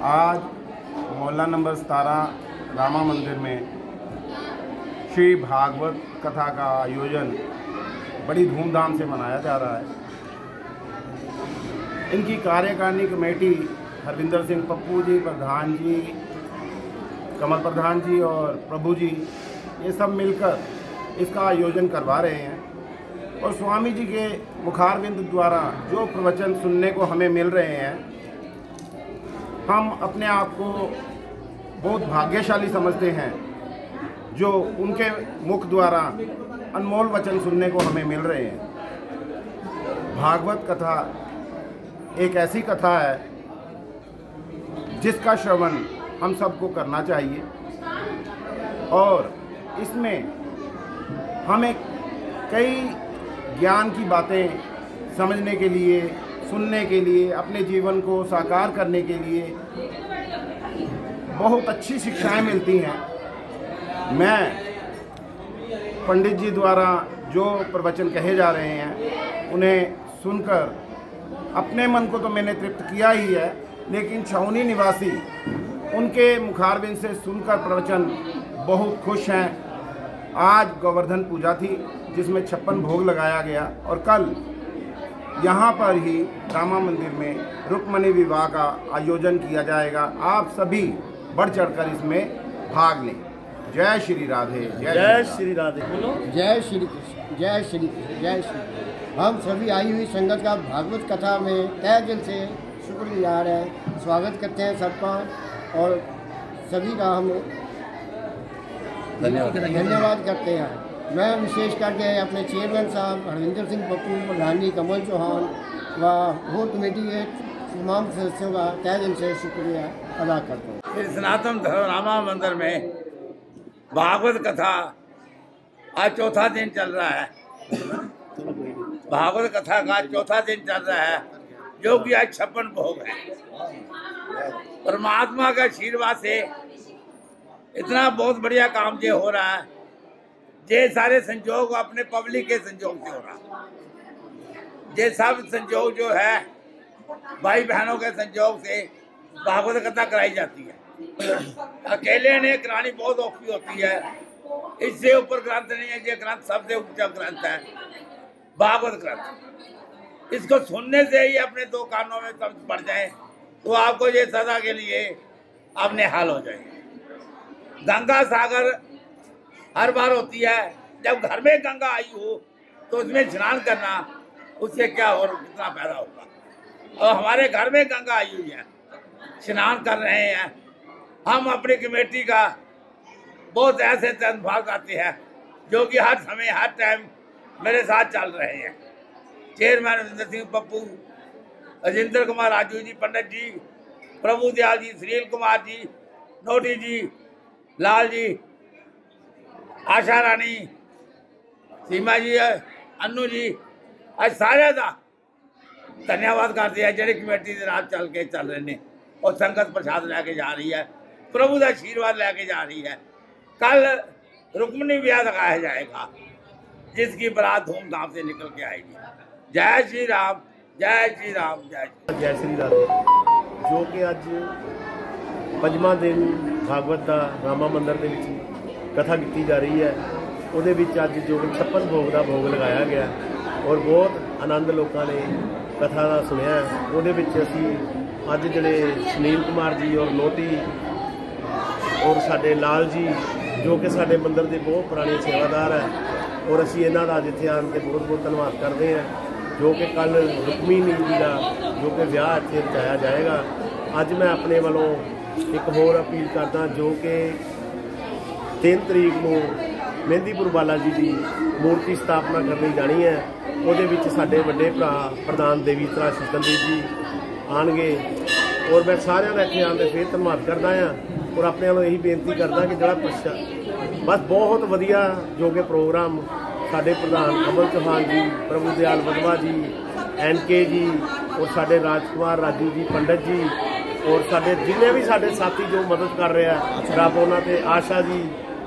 आज मोहल्ला नंबर सतारह रामा मंदिर में श्री भागवत कथा का आयोजन बड़ी धूमधाम से मनाया जा रहा है। इनकी कार्यकारिणी कमेटी हरविंदर सिंह पप्पू जी, प्रधान जी, कमल प्रधान जी और प्रभु जी, ये सब मिलकर इसका आयोजन करवा रहे हैं। और स्वामी जी के मुखारविंद द्वारा जो प्रवचन सुनने को हमें मिल रहे हैं, हम अपने आप को बहुत भाग्यशाली समझते हैं जो उनके मुख द्वारा अनमोल वचन सुनने को हमें मिल रहे हैं। भागवत कथा एक ऐसी कथा है जिसका श्रवण हम सबको करना चाहिए और इसमें हमें कई ज्ञान की बातें समझने के लिए, सुनने के लिए, अपने जीवन को साकार करने के लिए बहुत अच्छी शिक्षाएं मिलती हैं। मैं पंडित जी द्वारा जो प्रवचन कहे जा रहे हैं उन्हें सुनकर अपने मन को तो मैंने तृप्त किया ही है, लेकिन छावनी निवासी उनके मुखारबिंद से सुनकर प्रवचन बहुत खुश हैं। आज गोवर्धन पूजा थी जिसमें छप्पन भोग लगाया गया और कल यहाँ पर ही रामा मंदिर में रुक्मणी विवाह का आयोजन किया जाएगा। आप सभी बढ़ चढ़कर इसमें भाग लें। जय श्री राधे, जय श्री राधे, जय श्री कृष्ण, जय श्री कृष्ण, जय श्री। हम सभी आई हुई संगत का भागवत कथा में तहे दिल से शुक्रगुजार हैं, स्वागत करते हैं सबका और सभी का हम धन्यवाद करते हैं। मैं विशेष करके अपने चेयरमैन साहब हरविंदर सिंह पप्पू, प्रधान जी कमल चौहान व होर कमेटी के तमाम सदस्यों का तहे दिल से शुक्रिया अदा करता हूँ। श्री सनातन धर्म रामा मंदिर में भागवत कथा आज चौथा दिन चल रहा है। भागवत कथा का चौथा दिन चल रहा है जो कि आज छप्पन भोग है। परमात्मा का आशीर्वाद से इतना बहुत बढ़िया काम ये हो रहा है। ये सारे संजोग अपने पब्लिक के संजोग से हो रहा, ये सब संजोग जो है भाई बहनों के संजोग से भागवत कथा कराई जाती है। अकेले ने करानी बहुत औखी होती है, इससे ऊपर ग्रंथ नहीं है। ये ग्रंथ सबसे ऊंचा ग्रंथ है भागवत ग्रंथ। इसको सुनने से ही अपने दो कानों में शब्द पड़ जाए तो आपको ये सदा के लिए आप निहाल हो जाए। गंगा सागर हर बार होती है, जब घर में गंगा आई हो तो उसमें स्नान करना, उससे क्या हो कितना फायदा होगा। और हमारे घर में गंगा आई हुई है, स्नान कर रहे हैं। हम अपनी कमेटी का बहुत ऐसे भाग आते हैं जो कि हर समय हर टाइम मेरे साथ चल रहे हैं। चेयरमैन हरविंदर सिंह पप्पू, अजिंदर कुमार राजू जी, पंडित जी, प्रभु दयाल जी, सुनील कुमार जी, नोटी जी, लाल जी, आशा रानी, सीमा जी, अन्नू जी, आज सारे का धन्यवाद करते हैं जी कमेटी के रात चल के चल रहे हैं और संगत प्रसाद लैके जा रही है, प्रभु का आशीर्वाद लैके जा रही है। कल रुक्मणी ब्याह लगाया जाएगा जिसकी बारात धूमधाम से निकल के आएगी। जय श्री राम, जय श्री राम, जय जय श्री राधे। जो कि अज पंजवां दिन भागवत का रामा मंदिर के कथा की जा रही है, ਉਹਦੇ ਵਿੱਚ ਅੱਜ जो कि छप्पन भोग का भोग लगाया गया और बहुत आनंद लोगों ने कथा का सुनिया। ਉਹਦੇ ਵਿੱਚ ਅਸੀਂ ਅੱਜ ਜਿਹੜੇ सुनील कुमार जी और नोटी और साडे लाल जी जो कि साडे मंदिर के बहुत पुराने सेवादार है और असी इन्हों का इतने आन के बहुत बहुत धन्यवाद करते हैं। जो कि कल रुक्मिणी जी का जो कि विआह इतने रचाया जाएगा। अज मैं अपने वालों एक होर अपील करदा जो कि तीन तरीक को मेहंदीपुर बाला जी की मूर्ति स्थापना करनी जानी है। ਉਹਦੇ ਵਿੱਚ ਸਾਡੇ ਵੱਡੇ ਭਰਾ ਪ੍ਰਧਾਨ ਦੇਵੀ ਤਰਾ ਸ਼ਿਕੰਦੀਪ ਜੀ ਆਣਗੇ और मैं सारे का इतने आने फिर धन्यवाद करदा हाँ और अपने वालों यही बेनती करदा कि जरा प्रशा बस बहुत वधिया जो कि प्रोग्राम साडे प्रधान कमल चौहान जी, प्रभु दयाल वधवा जी, एन के जी और साडे राजकुमार राजू जी, पंडित जी और साडे जिन्हें भी साडे साथी जो मदद कर रहे हैं रब उन्होंने आशा जी,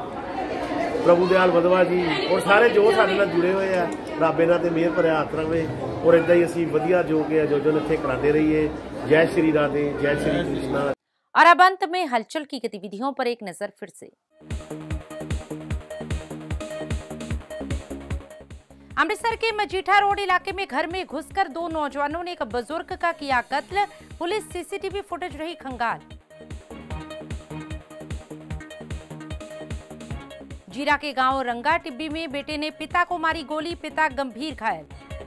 प्रभु दयाल वधवा जी और सारे जो साडे नाल जुड़े हुए हैं रब इन्हां ते मेहर भरिया हथ रवे और इदां ही असीं वधिया जो कि आयोजन इत्थे करांदे रहीए। जय श्री राधे, जय श्री कृष्णा। और अब अंत में हलचल की गतिविधियों पर एक नजर फिर से। अमृतसर के मजीठा रोड इलाके में घर में घुसकर दो नौजवानों ने एक बुजुर्ग का किया कत्ल, पुलिस सीसीटीवी फुटेज रही खंगाल। जीरा के गांव रंगा टिब्बी में बेटे ने पिता को मारी गोली, पिता गंभीर घायल।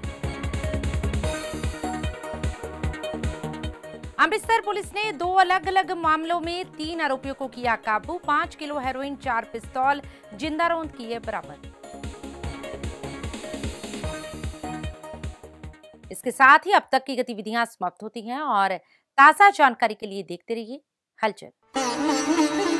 अमृतसर पुलिस ने दो अलग अलग मामलों में तीन आरोपियों को किया काबू, पांच किलो हेरोइन, चार पिस्तौल, जिंदा रौंद किए बरामद। इसके साथ ही अब तक की गतिविधियां समाप्त होती हैं और ताजा जानकारी के लिए देखते रहिए हलचल।